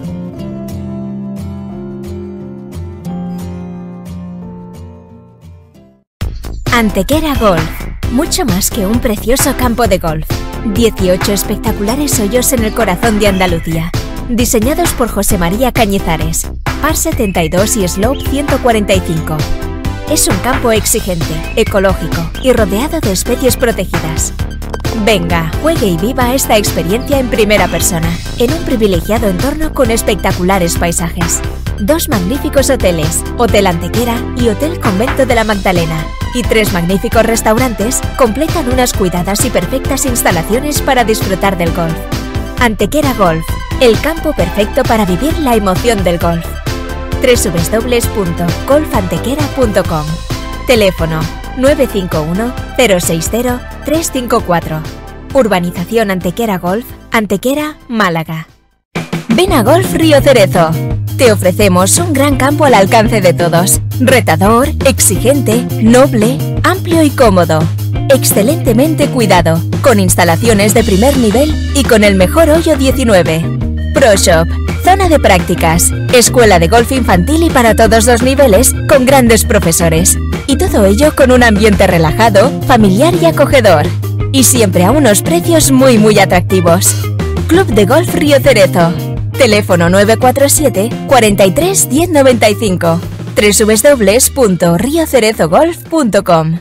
Antequera Golf, mucho más que un precioso campo de golf. dieciocho espectaculares hoyos en el corazón de Andalucía, diseñados por José María Cañizares, par setenta y dos y slope ciento cuarenta y cinco. Es un campo exigente, ecológico y rodeado de especies protegidas. Venga, juegue y viva esta experiencia en primera persona, en un privilegiado entorno con espectaculares paisajes. Dos magníficos hoteles, Hotel Antequera y Hotel Convento de la Magdalena, y tres magníficos restaurantes completan unas cuidadas y perfectas instalaciones para disfrutar del golf. Antequera Golf, el campo perfecto para vivir la emoción del golf. doble u doble u doble u punto golf antequera punto com. Teléfono nueve cinco uno, cero seis cero, tres cinco cuatro. Urbanización Antequera Golf, Antequera, Málaga. Ven a Golf Río Cerezo. Te ofrecemos un gran campo al alcance de todos. Retador, exigente, noble, amplio y cómodo. Excelentemente cuidado, con instalaciones de primer nivel y con el mejor hoyo diecinueve. Pro Shop, zona de prácticas, escuela de golf infantil y para todos los niveles, con grandes profesores. Y todo ello con un ambiente relajado, familiar y acogedor. Y siempre a unos precios muy muy atractivos. Club de Golf Río Cerezo. Teléfono nueve cuatro siete, cuarenta y tres, diez noventa y cinco. doble u doble u doble u punto rio cerezo golf punto com.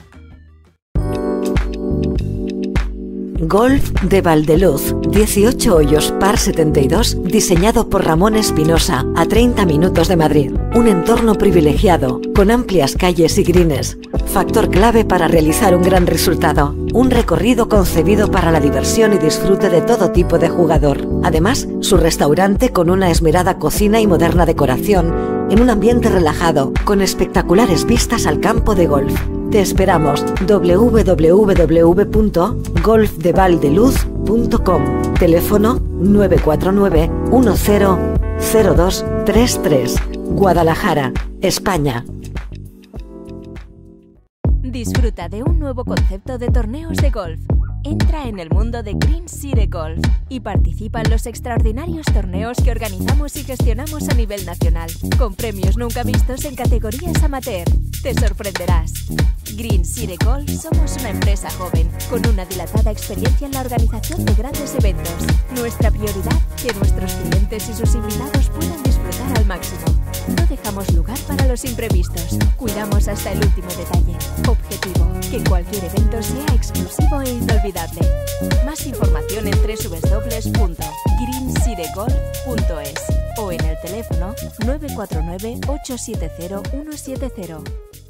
Golf de Valdeluz, dieciocho hoyos par setenta y dos, diseñado por Ramón Espinosa, a treinta minutos de Madrid. Un entorno privilegiado, con amplias calles y greens. Factor clave para realizar un gran resultado. Un recorrido concebido para la diversión y disfrute de todo tipo de jugador. Además, su restaurante con una esmerada cocina y moderna decoración, en un ambiente relajado, con espectaculares vistas al campo de golf. Te esperamos. doble u doble u doble u punto golf de valdeluz punto com. Teléfono nueve cuatro nueve, uno cero cero dos tres tres. Guadalajara, España. Disfruta de un nuevo concepto de torneos de golf. Entra en el mundo de Green City Golf y participa en los extraordinarios torneos que organizamos y gestionamos a nivel nacional, con premios nunca vistos en categorías amateur. Te sorprenderás. Green City Golf somos una empresa joven, con una dilatada experiencia en la organización de grandes eventos. Nuestra prioridad, que nuestros clientes y sus invitados puedan disfrutar al máximo. No dejamos lugar para los imprevistos. Cuidamos hasta el último detalle. Objetivo, que cualquier evento sea exclusivo e inolvidable. Más información en doble u doble u doble u punto green city golf punto es o en el teléfono nueve cuatro nueve, ocho siete cero, uno siete cero.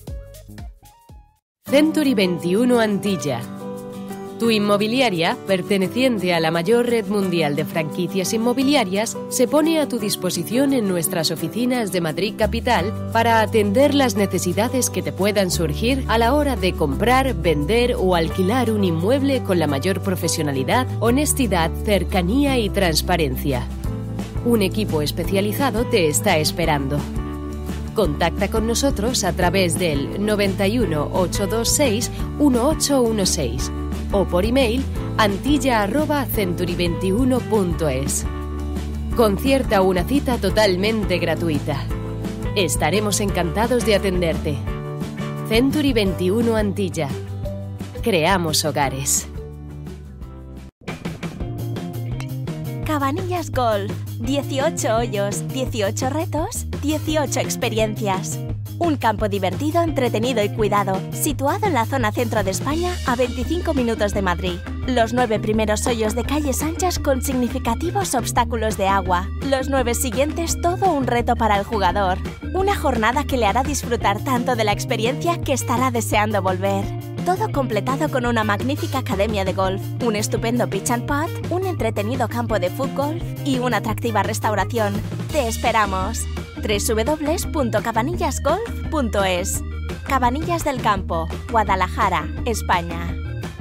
Century veintiuno Antilla. Tu inmobiliaria, perteneciente a la mayor red mundial de franquicias inmobiliarias, se pone a tu disposición en nuestras oficinas de Madrid Capital para atender las necesidades que te puedan surgir a la hora de comprar, vender o alquilar un inmueble con la mayor profesionalidad, honestidad, cercanía y transparencia. Un equipo especializado te está esperando. Contacta con nosotros a través del noventa y uno, ochocientos veintiséis, dieciocho dieciséis o por email antilla arroba century veintiuno punto es. Concierta una cita totalmente gratuita. Estaremos encantados de atenderte. Century veintiuno Antilla. Creamos hogares. Cabanillas Golf. dieciocho hoyos, dieciocho retos, dieciocho experiencias. Un campo divertido, entretenido y cuidado, situado en la zona centro de España, a veinticinco minutos de Madrid. Los nueve primeros hoyos de calles anchas con significativos obstáculos de agua. Los nueve siguientes, todo un reto para el jugador. Una jornada que le hará disfrutar tanto de la experiencia que estará deseando volver. Todo completado con una magnífica academia de golf, un estupendo pitch and putt, un entretenido campo de fútbol y una atractiva restauración. ¡Te esperamos! doble u doble u doble u punto cabanillas golf punto es. Cabanillas del Campo, Guadalajara, España.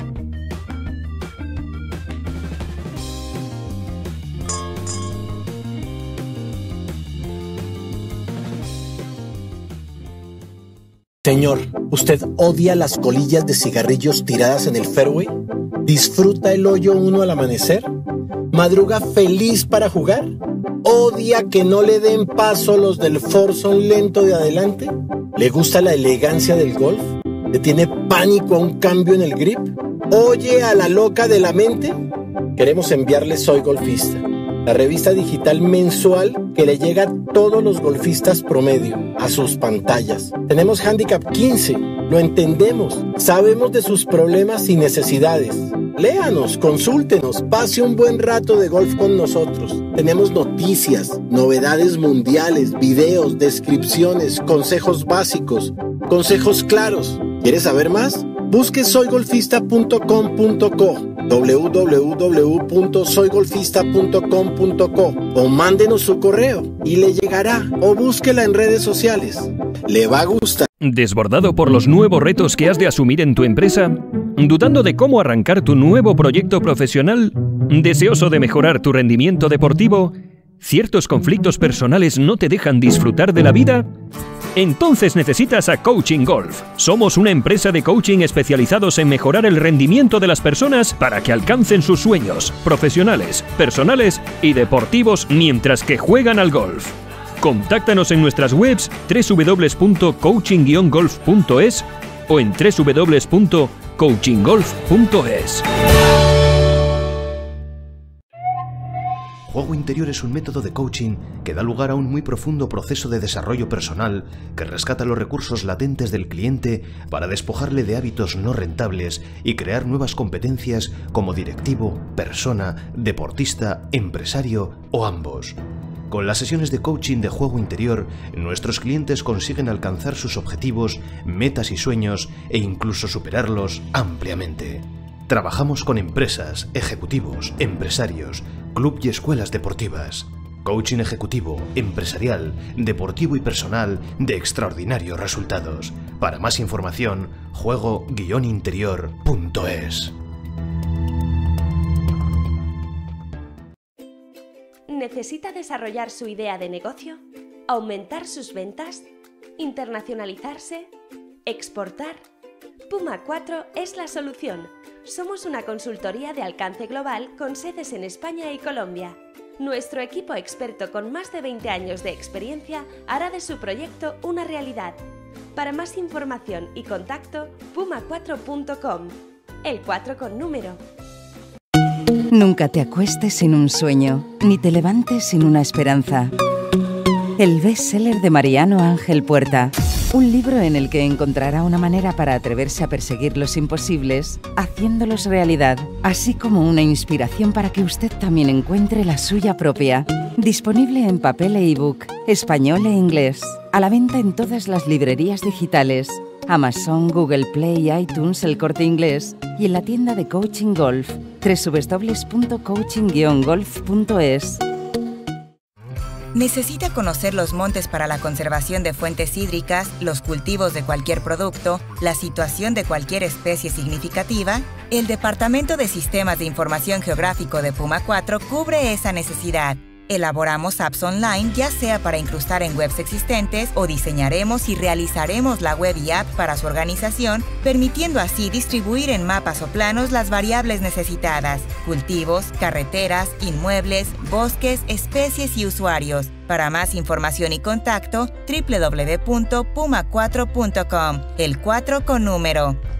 Señor, ¿usted odia las colillas de cigarrillos tiradas en el fairway? ¿Disfruta el hoyo uno al amanecer? ¿Madruga feliz para jugar? ¿Odia que no le den paso los del foursome lento de adelante? ¿Le gusta la elegancia del golf? ¿Le tiene pánico a un cambio en el grip? ¿Oye a la loca de la mente? Queremos enviarle Soy Golfista, la revista digital mensual que le llega a todos los golfistas promedio, a sus pantallas. Tenemos Handicap quince, lo entendemos, sabemos de sus problemas y necesidades. Léanos, consúltenos, pase un buen rato de golf con nosotros. Tenemos noticias, novedades mundiales, videos, descripciones, consejos básicos, consejos claros. ¿Quieres saber más? Busque soy golfista punto com punto co, doble u doble u doble u punto soy golfista punto com punto co o mándenos su correo y le llegará, o búsquela en redes sociales. Le va a gustar. ¿Desbordado por los nuevos retos que has de asumir en tu empresa? ¿Dudando de cómo arrancar tu nuevo proyecto profesional? ¿Deseoso de mejorar tu rendimiento deportivo? ¿Ciertos conflictos personales no te dejan disfrutar de la vida? Entonces necesitas a Coaching Golf. Somos una empresa de coaching especializados en mejorar el rendimiento de las personas para que alcancen sus sueños profesionales, personales y deportivos mientras que juegan al golf. Contáctanos en nuestras webs doble u doble u doble u punto coaching guion golf punto es o en doble u doble u doble u punto coaching golf punto es. Juego interior es un método de coaching que da lugar a un muy profundo proceso de desarrollo personal que rescata los recursos latentes del cliente para despojarle de hábitos no rentables y crear nuevas competencias como directivo, persona, deportista, empresario o ambos. Con las sesiones de coaching de juego interior, nuestros clientes consiguen alcanzar sus objetivos, metas y sueños e incluso superarlos ampliamente. Trabajamos con empresas, ejecutivos, empresarios, club y escuelas deportivas. Coaching ejecutivo, empresarial, deportivo y personal de extraordinarios resultados. Para más información, juego guion interior punto es. ¿Necesita desarrollar su idea de negocio? ¿Aumentar sus ventas? ¿Internacionalizarse? ¿Exportar? Puma cuatro es la solución. Somos una consultoría de alcance global con sedes en España y Colombia. Nuestro equipo experto con más de veinte años de experiencia hará de su proyecto una realidad. Para más información y contacto, puma cuatro punto com. El cuatro con número. Nunca te acuestes sin un sueño, ni te levantes sin una esperanza. El bestseller de Mariano Ángel Puerta. Un libro en el que encontrará una manera para atreverse a perseguir los imposibles, haciéndolos realidad, así como una inspiración para que usted también encuentre la suya propia. Disponible en papel e ebook, español e inglés. A la venta en todas las librerías digitales, Amazon, Google Play, iTunes, El Corte Inglés y en la tienda de Coaching Golf, doble u doble u doble u punto coaching guion golf punto es. ¿Necesita conocer los montes para la conservación de fuentes hídricas, los cultivos de cualquier producto, la situación de cualquier especie significativa? El Departamento de Sistemas de Información Geográfico de Puma cuatro cubre esa necesidad. Elaboramos apps online, ya sea para incrustar en webs existentes o diseñaremos y realizaremos la web y app para su organización, permitiendo así distribuir en mapas o planos las variables necesitadas: cultivos, carreteras, inmuebles, bosques, especies y usuarios. Para más información y contacto, doble u doble u doble u punto puma cuatro punto com, el cuatro con número.